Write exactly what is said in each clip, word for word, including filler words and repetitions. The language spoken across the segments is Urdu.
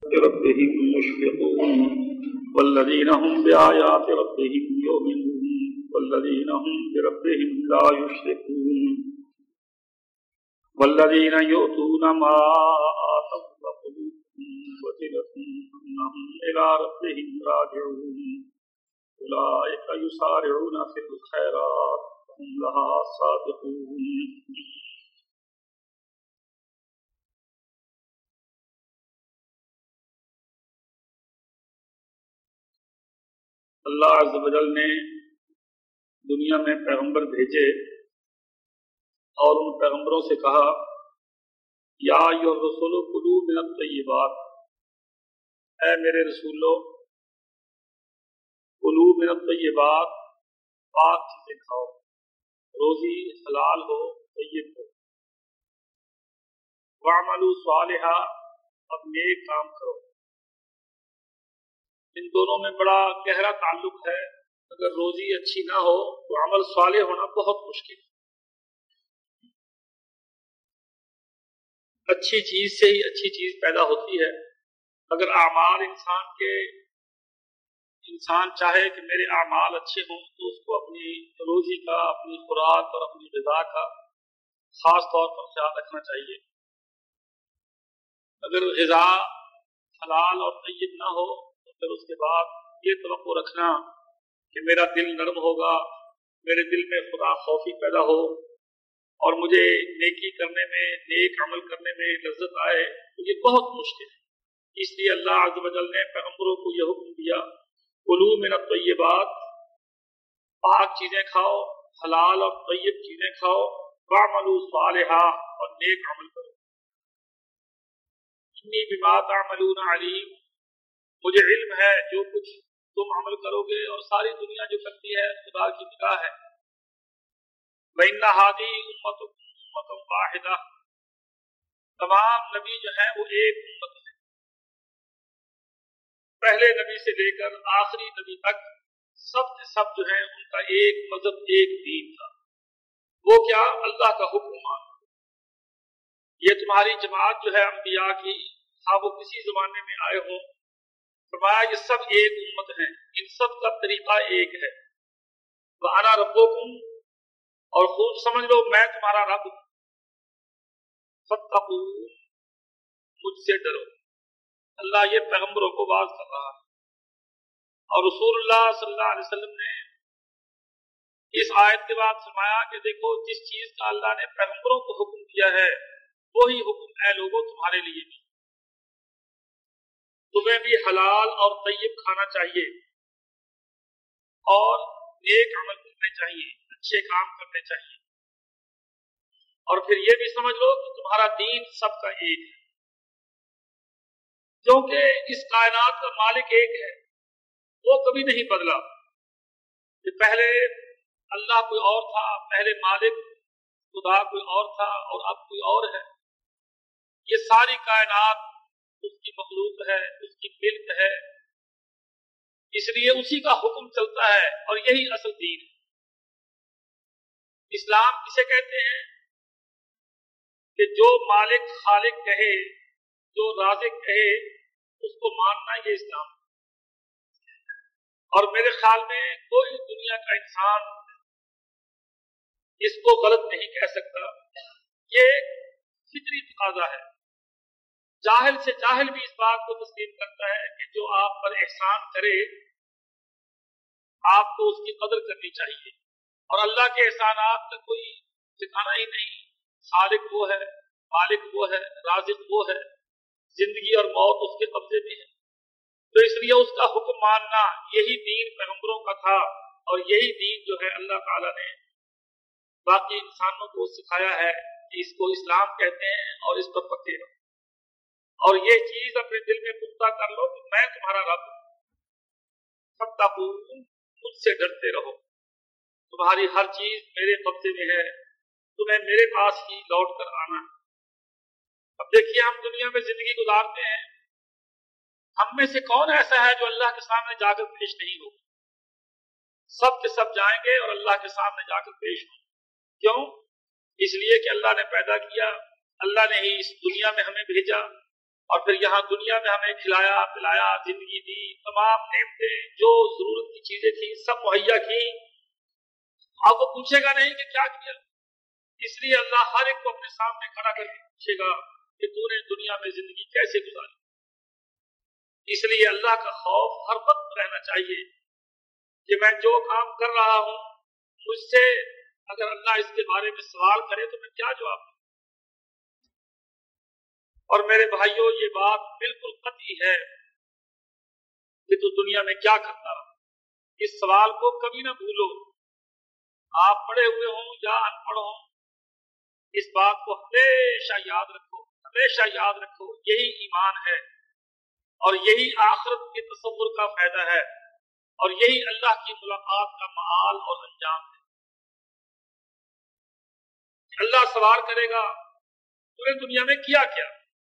ربهم مشفقون والذين هم بآيات ربهم يؤمنون والذين هم بربهم لا يشركون والذين يؤتون ما آتوا وقلوبهم وجلة أنهم إلى ربهم راجعون أولئك يسارعون في الخيرات وهم لها سابقون. اللہ عز و جل نے دنیا میں پیغمبر بھیجے اور ان پیغمبروں سے کہا یا ایھا الرسول کلوا من الطیبات، اے میرے رسولو کلوا من الطیبات، پاک چیزیں کھاؤ، روزی حلال ہو، طیب ہو، واعملوا صالحا، اب نیک کام کرو۔ ان دونوں میں بڑا گہرا تعلق ہے، اگر روزی اچھی نہ ہو تو عمل صالح ہونا بہت مشکل ہے۔ اچھی چیز سے ہی اچھی چیز پیدا ہوتی ہے۔ اگر اعمال انسان کے انسان چاہے کہ میرے اعمال اچھے ہوں تو اس کو اپنی روزی کا، اپنی خوراک اور اپنی غذا کا خاص طور پر خیال رکھنا چاہیے۔ اگر غذا حلال اور طیب نہ ہو پھر اس کے بعد یہ توقع رکھنا کہ میرا دل نرم ہوگا، میرے دل میں خدا خوفی پیدا ہو اور مجھے نیکی کرنے میں، نیک عمل کرنے میں لذت آئے، تو یہ بہت مشکل ہے۔ اس لیے اللہ عز و جل نے پیغمبروں کو یہ حکم دیا کلوا من الطیبات، پاک چیزیں کھاؤ، حلال اور طیب چیزیں کھاؤ، واعملوا صالحا، اور نیک عمل کرو۔ انی بما تعملون علیم، مجھے علم ہے جو کچھ تم عمل کرو گے اور ساری دنیا جو کرتی ہے خدا کی نگاہ ہے۔ وَإِنَّ هَٰذِهِ أُمَّتُكُمْ أُمَّةٌ وَاحِدَةٌ، تمام نبی جو ہیں وہ ایک امت ہیں، پہلے نبی سے لے کر آخری نبی تک سب کے سب جو ہیں ان کا ایک مذہب، ایک دین تھا۔ وہ کیا؟ اللہ کا حکم مانو۔ یہ تمہاری جماعت جو ہے انبیاء کی، ہاں وہ کسی زمانے میں آئے ہوں، فرمایا یہ سب ایک امت ہیں، ان سب کا طریقہ ایک ہے۔ وَأَنَا رَبُّكُمْ، اور خوب سمجھ لو میں تمہارا رب ہوں۔ فَاتَّقُونِ، مجھ سے ڈرو۔ اللہ یہ پیغمبروں کو واعظ کر رہا ہے، اور رسول اللہ صلی اللہ علیہ وسلم نے اس آیت کے بعد فرمایا کہ دیکھو جس چیز کا اللہ نے پیغمبروں کو حکم دیا ہے وہی حکم اے لوگوں تمہارے لیے بھی۔ تمہیں بھی حلال اور طیب کھانا چاہیے اور نیک عمل کرنے چاہیے، اچھے کام کرنے چاہیے، اور پھر یہ بھی سمجھ لو کہ تمہارا دین سب کا ایک ہے، کیونکہ اس کائنات کا مالک ایک ہے، وہ کبھی نہیں بدلا۔ کہ پہلے اللہ کوئی اور تھا، پہلے مالک خدا کوئی اور تھا اور اب کوئی اور ہے۔ یہ ساری کائنات اس کی مخلوق ہے، اس کی ملک ہے، اس لیے اسی کا حکم چلتا ہے اور یہی اصل دین ہے۔ اسلام کسے کہتے ہیں؟ کہ جو مالک خالق کہے، جو رازق کہے، اس کو ماننا یہ اسلام ہے۔ اور میرے خیال میں کوئی دنیا کا انسان اس کو غلط نہیں کہہ سکتا، یہ فطری تقاضا ہے۔ جاہل سے جاہل بھی اس بات کو تسلیم کرتا ہے کہ جو آپ پر احسان کرے آپ کو اس کی قدر کرنی چاہیے، اور اللہ کے احسانات کا کوئی ٹھکانا ہی نہیں۔ خالق وہ ہے، مالک وہ ہے، رازق وہ ہے، زندگی اور موت اس کے قبضے میں ہے، تو اس لیے اس کا حکم ماننا یہی دین پیغمبروں کا تھا، اور یہی دین جو ہے اللہ تعالیٰ نے باقی انسانوں کو سکھایا ہے کہ اس کو اسلام کہتے ہیں اور اس پر پکے رہو۔ اور یہ چیز اپنے دل میں پختہ کر لو کہ میں تمہارا رب ہوں، فاتقون، مجھ سے ڈرتے رہو، تمہاری ہر چیز میرے قبضے میں ہے، تمہیں میرے پاس ہی لوٹ کر آنا ہے۔ اب دیکھیے ہم دنیا میں زندگی گزارتے ہیں، ہم میں سے کون ایسا ہے جو اللہ کے سامنے جا کر پیش نہیں ہوگا؟ سب کے سب جائیں گے اور اللہ کے سامنے جا کر پیش ہوں۔ کیوں؟ اس لیے کہ اللہ نے پیدا کیا، اللہ نے ہی اس دنیا میں ہمیں بھیجا، اور پھر یہاں دنیا میں ہمیں کھلایا پلایا، زندگی دی، تمام نعمتیں جو ضرورت کی چیزیں تھیں سب مہیا کی. اب وہ پوچھے گا نہیں کہ کیا کیا. اس لیے اللہ ہر ایک کو اپنے سامنے کھڑا کر کے پوچھے گا کہ تو نے دنیا میں زندگی کیسے گزاری. اس لیے اللہ کا خوف ہر وقت رہنا چاہیے کہ میں جو کام کر رہا ہوں مجھ سے اگر اللہ اس کے بارے میں سوال کرے تو میں کیا جواب دوں. اور میرے بھائیوں یہ بات بالکل قطعی ہے کہ تو دنیا میں کیا کرتا رہا. اس سوال کو کبھی نہ بھولو. آپ پڑھے ہوئے ہوں یا ان پڑھ ہوں، اس بات کو ہمیشہ یاد رکھو، ہمیشہ یاد رکھو. یہی ایمان ہے اور یہی آخرت کے تصور کا فائدہ ہے اور یہی اللہ کی ملاقات کا معال اور انجام ہے. اللہ سوال کرے گا تو نے دنیا میں کیا کیا.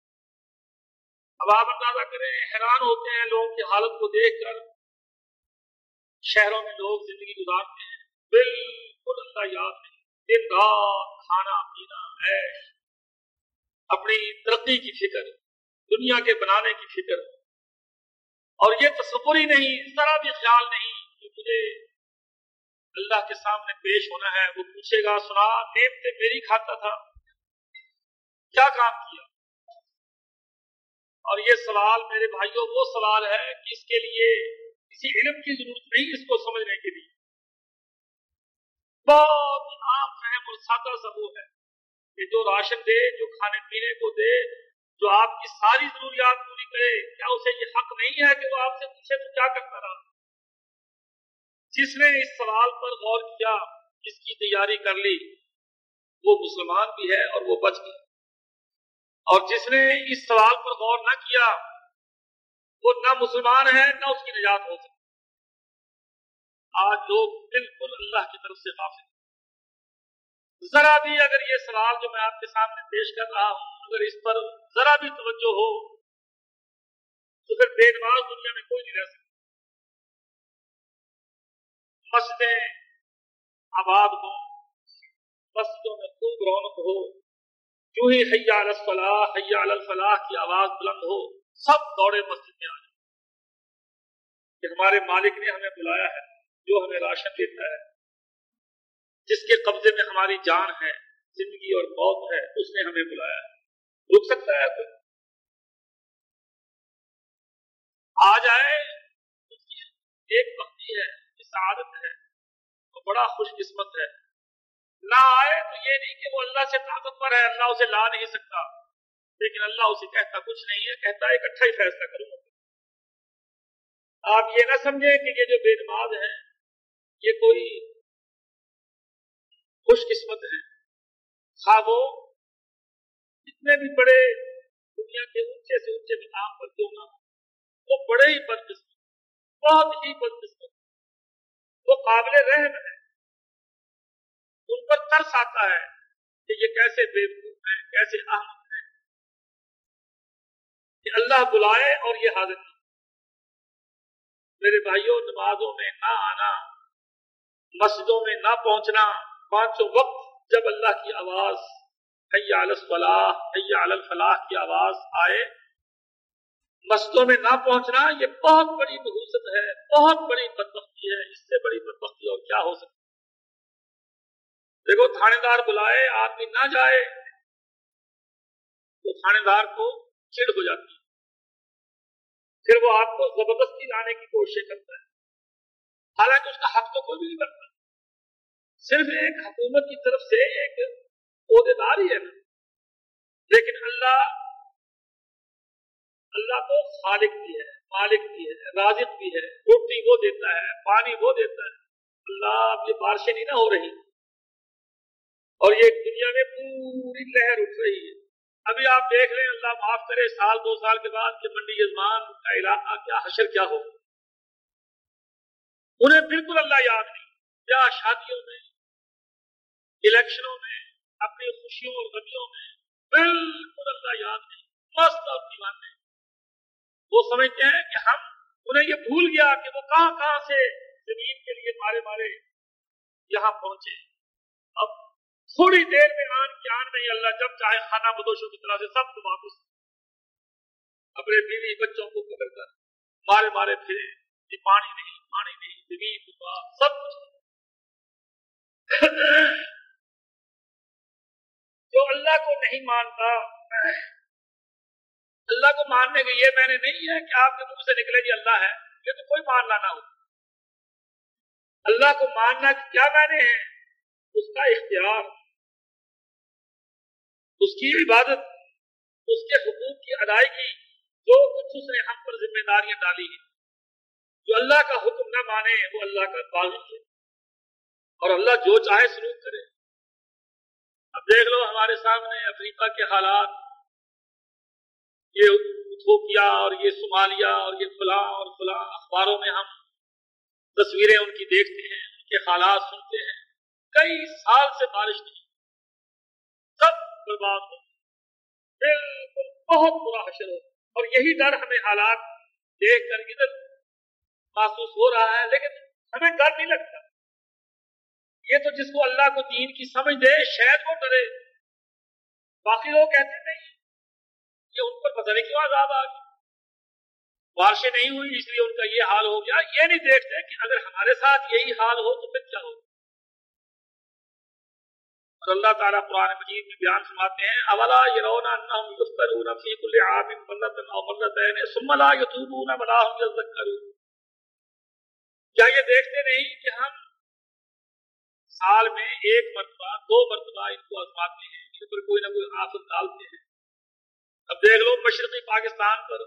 اب آپ اندازہ کریں، حیران ہوتے ہیں لوگوں کی حالت کو دیکھ کر. شہروں میں لوگ زندگی گزارتے ہیں، بالکل اللہ یاد نہیں، دن رات کھانا پینا عیش، اپنی ترقی کی فکر، دنیا کے بنانے کی فکر، اور یہ تصور ہی نہیں، ذرا بھی خیال نہیں کہ مجھے اللہ کے سامنے پیش ہونا ہے. وہ پوچھے گا سنا نعمتیں میری کھاتا تھا، کیا کام کیا. اور یہ سوال میرے بھائیوں وہ سوال ہے کہ اس کے لیے کسی علم کی ضرورت نہیں اس کو سمجھنے کے لیے. بہت عام فہم اور سادہ سا وہ ہے کہ جو راشن دے، جو کھانے پینے کو دے، جو آپ کی ساری ضروریات پوری کرے، کیا اسے یہ حق نہیں ہے کہ وہ آپ سے پوچھے تو کیا کرتا رہا. جس نے اس سوال پر غور کیا، جس کی تیاری کر لی، وہ مسلمان بھی ہے اور وہ بچ گیا. اور جس نے اس سوال پر غور نہ کیا وہ نہ مسلمان ہے نہ اس کی نجات ہو سکتی. آج لوگ بالکل اللہ کی طرف سے غافل ہیں. ذرا بھی اگر یہ سوال جو میں آپ کے سامنے پیش کر رہا ہوں اگر اس پر ذرا بھی توجہ ہو تو پھر بے نماز دنیا میں کوئی نہیں رہ سکتا. مسجدیں آباد ہوں، مسجدوں میں خوب رونق ہو، جو ہی حی علی الصلاح حی علی الفلاح کی آواز بلند ہو سب دوڑے مسجد میں آ جائیں کہ ہمارے مالک نے ہمیں بلایا ہے، جو ہمیں راشن دیتا ہے، جس کے قبضے میں ہماری جان ہے، زندگی اور موت ہے، اس نے ہمیں بلایا ہے. رک سکتا ہے کوئی؟ آ جائے ایک وقتی ہے، سعادت ہے، وہ بڑا خوش قسمت ہے. نہ آئے تو یہ نہیں کہ وہ اللہ سے طاقتور ہے، اللہ اسے لا نہیں سکتا، لیکن اللہ اسے کہتا کچھ نہیں ہے، کہتا ہے اکٹھا ہی فیصلہ کروں گا. آپ یہ نہ سمجھیں کہ یہ جو بے نماز ہیں یہ کوئی خوش قسمت ہیں. خواہ وہ جتنے بھی بڑے دنیا کے اونچے سے اونچے مقام پر کیوں نہ وہ بڑے ہی بدقسمت، بہت ہی بدقسمت، وہ قابل رحم ہے. ان پر ترس آتا ہے کہ یہ کیسے بیوقوف ہیں، کیسے احمق ہیں کہ اللہ بلائے اور یہ حاضر نہیں. میرے بھائیوں، نمازوں میں نہ آنا، مسجدوں میں نہ پہنچنا، پانچوں وقت جب اللہ کی آواز حی علی الصلاح حی علی الفلاح کی آواز آئے مسجدوں میں نہ پہنچنا، یہ بہت بڑی نحوست ہے، بہت بڑی بدبختی ہے. اس سے بڑی بدبختی اور کیا ہو سکتی. دیکھو تھانے دار بلائے آدمی نہ جائے تو تھانے دار کو چڑ ہو جاتی ہے، پھر وہ آپ کو زبردستی لانے کی کوشش کرتا ہے، حالانکہ اس کا حق تو کوئی بھی نہیں بنتا، صرف ایک حکومت کی طرف سے ایک عہدیدار ہی ہے نا. لیکن اللہ اللہ کو خالق بھی ہے، مالک بھی ہے، رازق بھی ہے، روٹی وہ دیتا ہے، پانی وہ دیتا ہے. اللہ اب یہ بارشیں نہیں نہ ہو رہی اور یہ دنیا میں پوری لہر اٹھ رہی ہے. ابھی آپ دیکھ لیں، اللہ معاف کرے، سال دو سال کے بعد کہ منڈی یزمان کا علاقہ کیا حشر کیا ہو. انہیں بالکل اللہ یاد نہیں. کیا شادیوں میں، الیکشنوں میں، اپنی خوشیوں اور غمیوں میں بالکل اللہ یاد نہیں، مست اور دیوانے. وہ سمجھتے ہیں کہ ہم انہیں یہ بھول گیا کہ وہ کہاں کہاں سے زمین کے لیے مارے مارے یہاں پہنچے. اب تھوڑی دیر میں آن کی آن میں ہی اللہ جب چاہے خانہ بدوشوں کی طرح سے سب کو واپس اپنے بیوی بچوں کو پکڑ کر مارے مارے پھرے کہ پانی نہیں پانی نہیں زمین دبا سب کچھ. جو اللہ کو نہیں مانتا, اللہ کو ماننے کے یہ میں نے نہیں ہے کہ آپ کے منہ سے نکلے جی اللہ ہے, یہ تو کوئی ماننا نہ ہو. اللہ کو ماننا کیا معنی ہے؟ اس کا اختیار, اس کی عبادت, اس کے حقوق کی ادائیگی, جو کچھ اس نے ہم پر ذمہ داریاں ڈالی ہیں. جو اللہ کا حکم نہ مانے وہ اللہ کا باغی ہے, اور اللہ جو چاہے سلوک کرے. اب دیکھ لو ہمارے سامنے افریقہ کے حالات, یہ ایتھوپیا اور یہ صومالیہ اور یہ فلاں اور فلاں, اخباروں میں ہم تصویریں ان کی دیکھتے ہیں, ان کے حالات سنتے ہیں. کئی سال سے بارش نہیں, سب برباد ہو, بالکل بہت برا حشر ہو. اور یہی ڈر ہمیں حالات دیکھ کر ادھر محسوس ہو رہا ہے, لیکن ہمیں ڈر نہیں لگتا. یہ تو جس کو اللہ کو دین کی سمجھ دے شاید وہ ڈرے. باقی لوگ کہتے نہیں کہ ان پر پتہ نہیں کیوں عذاب آ گیا, بارشیں نہیں ہوئی اس لیے ان کا یہ حال ہو گیا. یہ نہیں دیکھتے کہ اگر ہمارے ساتھ یہی حال ہو تو پھر کیا ہوگا. اور اللہ تعالیٰ قرآن مجید میں بیان فرماتے ہیں اولا یرون انہم یفتنون فی کل عام مرۃ او مرتین ثم لا یتوبون ولا هم یذکرون. کیا یہ دیکھتے نہیں کہ ہم سال میں ایک مرتبہ دو مرتبہ ان کو آزماتے ہیں, ان پر کوئی نہ کوئی آفت ڈالتے ہیں. اب دیکھ لو مشرقی پاکستان پر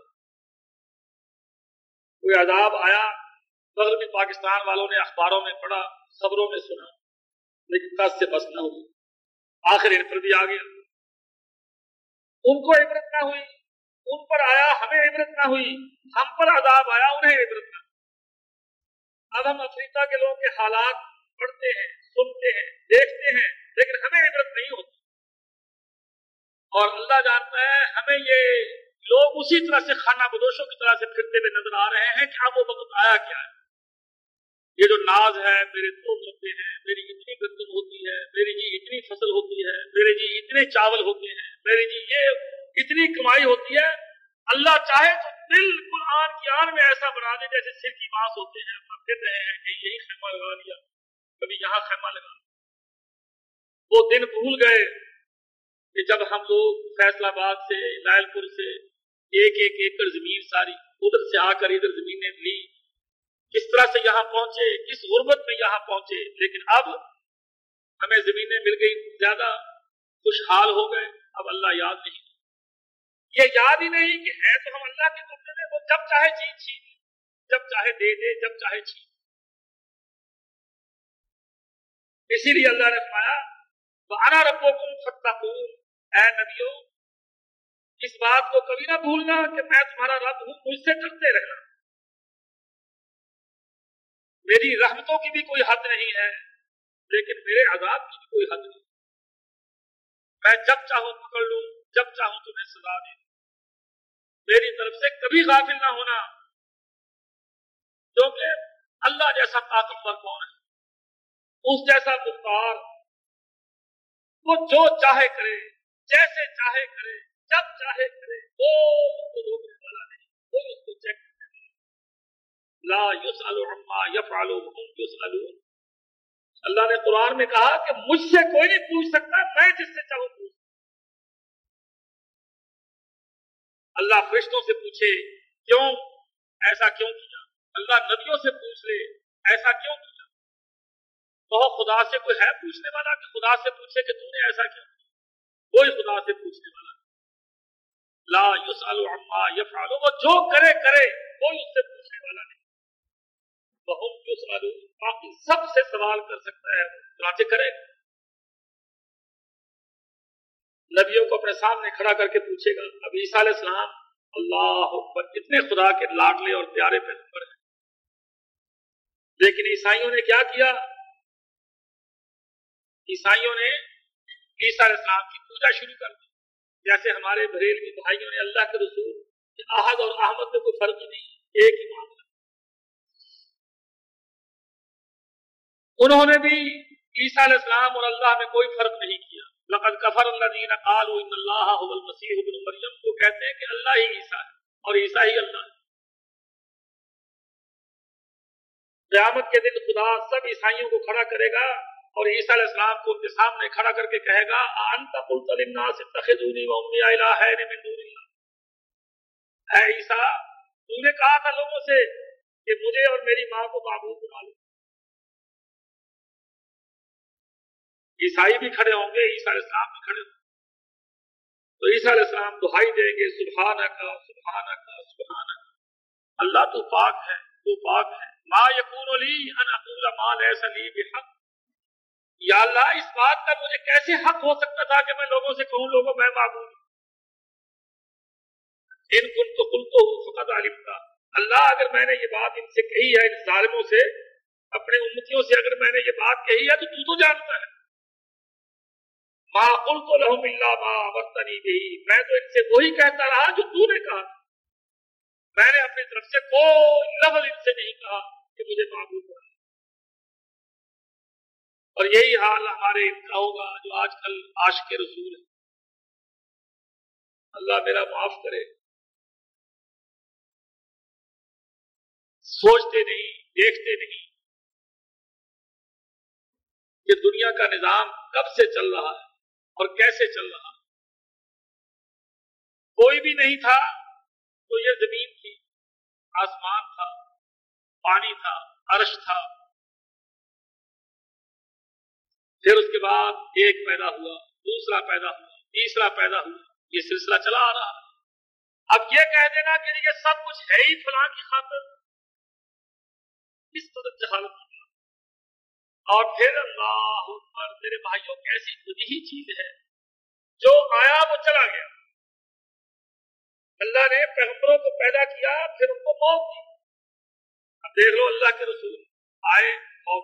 کوئی عذاب آیا, مغربی پاکستان والوں نے اخباروں میں پڑھا, خبروں میں سنا, لیکن دس سے بس نہ ہوئی. آخر ان پر بھی آ گیا, ان کو عبرت نہ ہوئی, ان پر آیا ہمیں عبرت نہ ہوئی, ہم پر عذاب آیا انہیں عبرت نہ ہوئی. اب ہم افریقہ کے لوگوں کے حالات پڑھتے ہیں, سنتے ہیں, دیکھتے ہیں, لیکن ہمیں عبرت نہیں ہوتی. اور اللہ جانتا ہے ہمیں یہ لوگ اسی طرح سے خانہ بدوشوں کی طرح سے پھرتے ہوئے نظر آ رہے ہیں کہ اب وہ وقت آیا کیا ہے. یہ جو ناز ہے میرے دو لگتے ہیں, میری اتنی گندم ہوتی ہے, میری جی اتنی فصل ہوتی ہے, میرے جی اتنے چاول ہوتے ہیں, میری جی یہ اتنی کمائی ہوتی ہے. اللہ چاہے تو بالکل آن کی آن میں ایسا بنا دے جیسے سر کی بانس ہوتے ہیں. ہم پھر رہے ہیں کہ یہی خیمہ لگا لیا, کبھی یہاں خیمہ لگا. وہ دن بھول گئے کہ جب ہم لوگ فیصل آباد سے, لائل پور سے ایک ایک ایکڑ زمین ساری ادھر سے آ کر ادھر زمینیں لی, کس طرح سے یہاں پہنچے, کس غربت میں یہاں پہنچے. لیکن اب ہمیں زمینیں مل گئی, زیادہ خوشحال ہو گئے. اب اللہ یاد نہیں, یہ یاد ہی نہیں کہ ہے تو ہم اللہ کے قبضے میں, وہ جب چاہے چین چھین, جب چاہے دے دے, جب چاہے چھین. اسی لیے اللہ نے فرمایا وَأَنَا رَبُّكُمْ فَاتَّقُونِ, اے نبیوں اس بات کو کبھی نہ بھولنا کہ میں تمہارا رب ہوں, مجھ سے ڈرتے رہنا. میری رحمتوں کی بھی کوئی حد نہیں ہے, لیکن میرے عذاب کی بھی کوئی حد نہیں. میں جب چاہوں پکڑ لوں, جب چاہوں تمہیں سزا دے دوں. میری طرف سے کبھی غافل نہ ہونا, کیونکہ اللہ جیسا طاقتور کون ہے, اس جیسا مختار, وہ جو چاہے کرے, جیسے چاہے کرے, جب چاہے کرے, کوئی اس کو روکنے والا نہیں, کوئی اس کو چیک کرنے والا نہیں. لا یسأل عما یفعل وهم یسألون. اللہ نے قرآن میں کہا کہ مجھ سے کوئی نہیں پوچھ سکتا, میں جس سے چاہوں پوچھ. اللہ فرشتوں سے پوچھے کیوں, ایسا کیوں کیا. اللہ نبیوں سے پوچھ لے ایسا کیوں کیا. تو خدا سے کوئی ہے پوچھنے والا کہ خدا سے پوچھے کہ تم نے ایسا کیا. کوئی خدا سے پوچھنے والا. لا یسأل عما یفعل, وہ جو کرے کرے, کوئی اس سے پوچھنے والا نہیں. وهم یسألون, باقی سب سے سوال کر سکتا ہے, چنانچہ کرے. نبیوں کو اپنے سامنے کھڑا کر کے پوچھے گا. اب عیسیٰ علیہ السلام اللہ اکبر کتنے خدا کے لاڈلے اور پیارے پیغمبر ہیں, لیکن عیسائیوں نے کیا کیا, عیسائیوں نے عیسیٰ علیہ السلام کی پوجا شروع کر دی. جیسے ہمارے بریلوی بھائیوں نے اللہ کے رسول کہ احد اور احمد میں کوئی فرق ہی نہیں, ایک ہی معاملہ. انہوں نے بھی عیسیٰ علیہ السلام اور اللہ میں کوئی فرق نہیں کیا. لقد کفر الذین قالوا ان اللہ هو المسیح ابن مریم, کو کہتے ہیں کہ اللہ ہی عیسیٰ ہے. اور عیسیٰ ہی اللہ ہے۔ قیامت کے دن خدا سب عیسائیوں کو کھڑا کرے گا اور عیسیٰ علیہ السلام کو ان کے سامنے کھڑا کر کے کہے گا انت قلت للناس اتخذونی وامي الہین من دون اللہ، اے عیسیٰ تو نے کہا تھا لوگوں سے کہ مجھے اور میری ماں کو معبود بنا لو۔ عیسائی بھی کھڑے ہوں گے، عیسیٰ علیہ السلام بھی کھڑے ہوں گے، تو عیسیٰ علیہ السلام دہائی دیں گے سبحانک سبحانک سبحانک، اللہ تو پاک ہے، تو پاک ہے، ما یکون لی ان اقول ما لیس لی بحق، یا اللہ اس بات کا مجھے کیسے حق ہو سکتا تھا کہ میں لوگوں سے کہوں لوگوں میں معبود ہوں، ان کنت قلتہ فقد علمتا، اللہ اگر میں نے یہ بات ان سے کہی ہے، ان ظالموں سے، اپنے امتیوں سے اگر میں نے یہ بات کہی ہے تو تو تو جانتا ہے، ما قلت لهم الا ما امرتنی به، میں تو ان سے وہی کہتا رہا جو تو نے کہا، میں نے اپنی طرف سے کوئی لفظ ان سے نہیں کہا کہ مجھے معبود بنا، اور یہی حال ہمارے ان کا ہوگا جو آج کل عاشق رسول ہے، اللہ میرا معاف کرے، سوچتے نہیں، دیکھتے نہیں کہ دنیا کا نظام کب سے چل رہا ہے اور کیسے چل رہا ہے۔ کوئی بھی نہیں تھا تو یہ زمین تھی، آسمان تھا، پانی تھا، عرش تھا، پھر اس کے بعد ایک پیدا ہوا، دوسرا پیدا ہوا، تیسرا پیدا ہوا، یہ سلسلہ چلا آ رہا ہے۔ اب یہ کہہ دینا کہ یہ سب کچھ ہے ہی فلاں کی خاطر، اس قدر جہالت ہوگی، اور پھر اللہ اکبر میرے بھائیوں کیسی بدیہی چیز ہے، جو آیا وہ چلا گیا، اللہ نے پیغمبروں کو پیدا کیا پھر ان کو موت دی، اب دیکھ لو اللہ کے رسول آئے موت،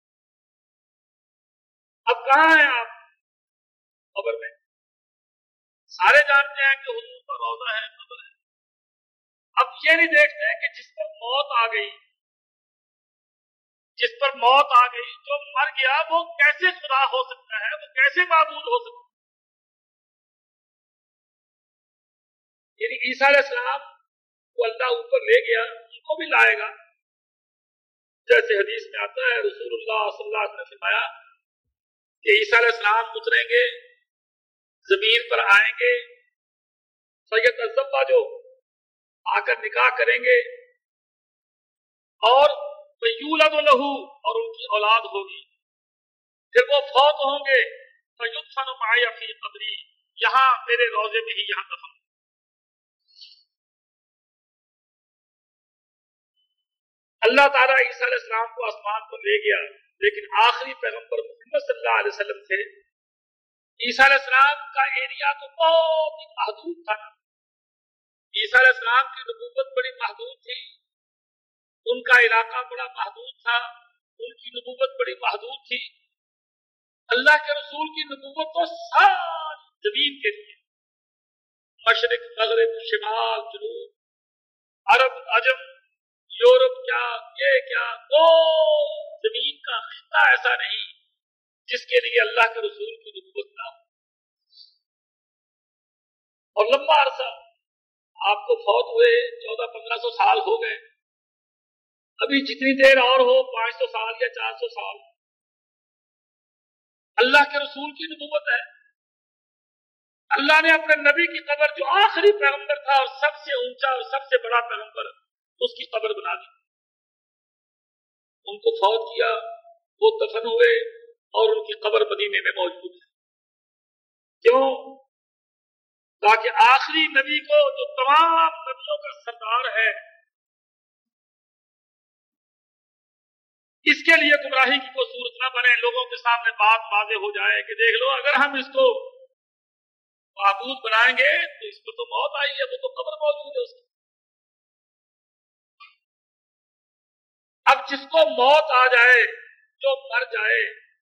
اب کہاں ہیں آپ قبر میں؟ سارے جانتے ہیں کہ حضور کا روضہ ہے، قبر ہے، اب یہ نہیں دیکھتے کہ جس پر موت آ گئی، جس پر موت آ گئی، جو مر گیا وہ کیسے خدا ہو سکتا ہے، وہ کیسے معبود ہو سکتا ہے؟ یعنی عیسیٰ علیہ السلام کو اللہ اوپر لے گیا، ان کو بھی لائے گا، جیسے حدیث میں آتا ہے رسول اللہ صلی اللہ علیہ وسلم نے فرمایا کہ عیسیٰ علیہ السلام اتریں گے، زمین پر آئیں گے، سید الزبا جو آ کر نکاح کریں گے، اور یولد لہو اور ان کی اولاد ہوگی، پھر وہ فوت ہوں گے، فیدفن معی فی قبری، یہاں میرے روضے میں ہی یہاں دفن۔ اللہ تعالیٰ عیسیٰ علیہ السلام کو آسمان پر لے گیا، لیکن آخری پیغمبر محمد صلی اللہ علیہ وسلم تھے، عیسیٰ علیہ السلام کا ایریا تو بہت ہی محدود تھا، عیسیٰ علیہ السلام کی نبوت بڑی محدود تھی، ان کا علاقہ بڑا محدود تھا، ان کی نبوت بڑی محدود تھی، اللہ کے رسول کی نبوت تو ساری زمین کے لیے، مشرق مغرب شمال جنوب، عرب عجم، یورپ کیا یہ کیا، کوئی زمین کا خطہ ایسا نہیں جس کے لیے اللہ کے رسول کی نبوت نہ ہو، اور لمبا عرصہ آپ کو فوت ہوئے چودہ پندرہ سو سال ہو گئے، ابھی جتنی دیر اور ہو پانچ سو سال یا چار سو سال، اللہ کے رسول کی نبوت ہے، اللہ نے اپنے نبی کی قبر جو آخری پیغمبر تھا اور سب سے اونچا اور سب سے بڑا پیغمبر، اس کی قبر بنا دی، ان کو فوت کیا، وہ دفن ہوئے اور ان کی قبر مدینے میں موجود ہے، کیوں؟ تاکہ آخری نبی کو جو تمام نبیوں کا سردار ہے، اس کے لیے گمراہی کی کوئی صورت نہ بنے، لوگوں کے سامنے بات واضح ہو جائے کہ دیکھ لو اگر ہم اس کو معبود بنائیں گے تو اس کو تو موت آئی ہے، وہ تو قبر موجود ہے اس کی، اب جس کو موت آ جائے، جو مر جائے،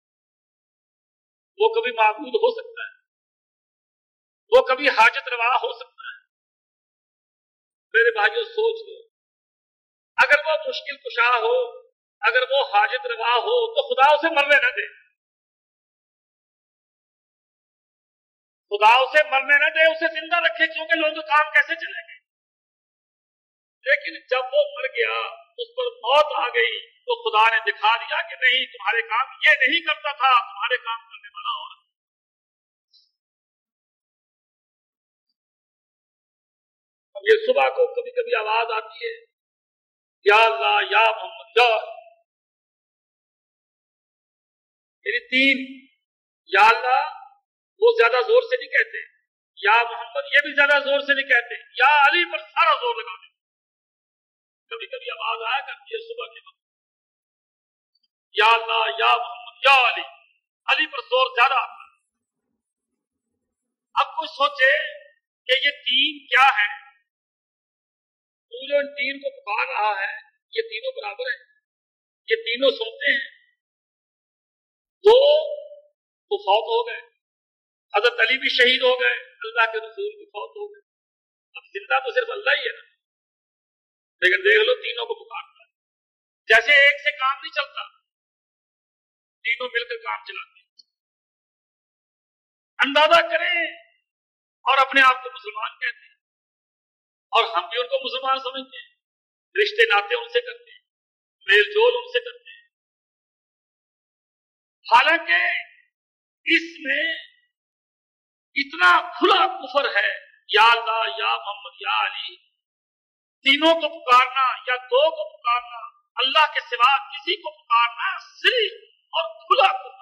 وہ کبھی معبود ہو سکتا ہے، وہ کبھی حاجت روا ہو سکتا ہے؟ میرے بھائیوں سوچ لو، اگر وہ مشکل کشا ہو، اگر وہ حاجت روا ہو تو خدا اسے مرنے نہ دے، خدا اسے مرنے نہ دے، اسے زندہ رکھے، کیونکہ لوگوں کے کام کیسے چلیں گے؟ لیکن جب وہ مر گیا, اس پر موت آ گئی, تو خدا نے دکھا دیا کہ نہیں, تمہارے کام یہ نہیں کرتا تھا, تمہارے کام کرنے والا اور. اب یہ صبح کو کبھی کبھی آواز آتی ہے, یا اللہ یا محمد یا, یعنی تین یا اللہ وہ زیادہ زور سے نہیں کہتے, یا محمد یہ بھی زیادہ زور سے نہیں کہتے, یا علی پر سارا زور لگا دیں. کبھی کبھی آواز آیا کرتی ہے صبح کے وقت, یا اللہ یا محمد یا علی, علی پر زور زیادہ آتا ہے. اب کوئی سوچے کہ یہ تین کیا ہے, تو جو ان تین کو پکار رہا ہے یہ تینوں برابر ہیں, یہ تینوں سنتے ہیں. دو تو فوت ہو گئے, حضرت علی بھی شہید ہو گئے, اللہ کے رسول بھی فوت ہو گئے, اب زندہ تو صرف اللہ ہی ہے نا. لیکن دیکھ لو تینوں کو پکارتا ہے, جیسے ایک سے کام نہیں چلتا, تینوں مل کر کام چلاتے ہیں. اندازہ کریں اور اپنے آپ کو مسلمان کہتے ہیں, اور ہم بھی ان کو مسلمان سمجھتے ہیں, رشتے ناطے ان سے کرتے ہیں, میل جول ان سے کرتے ہیں. حالانکہ اس میں اتنا کھلا کفر ہے, یا اللہ یا محمد یا علی, تینوں کو پکارنا یا دو کو پکارنا, اللہ کے سوا کسی کو پکارنا صرف اور کھلا کفر.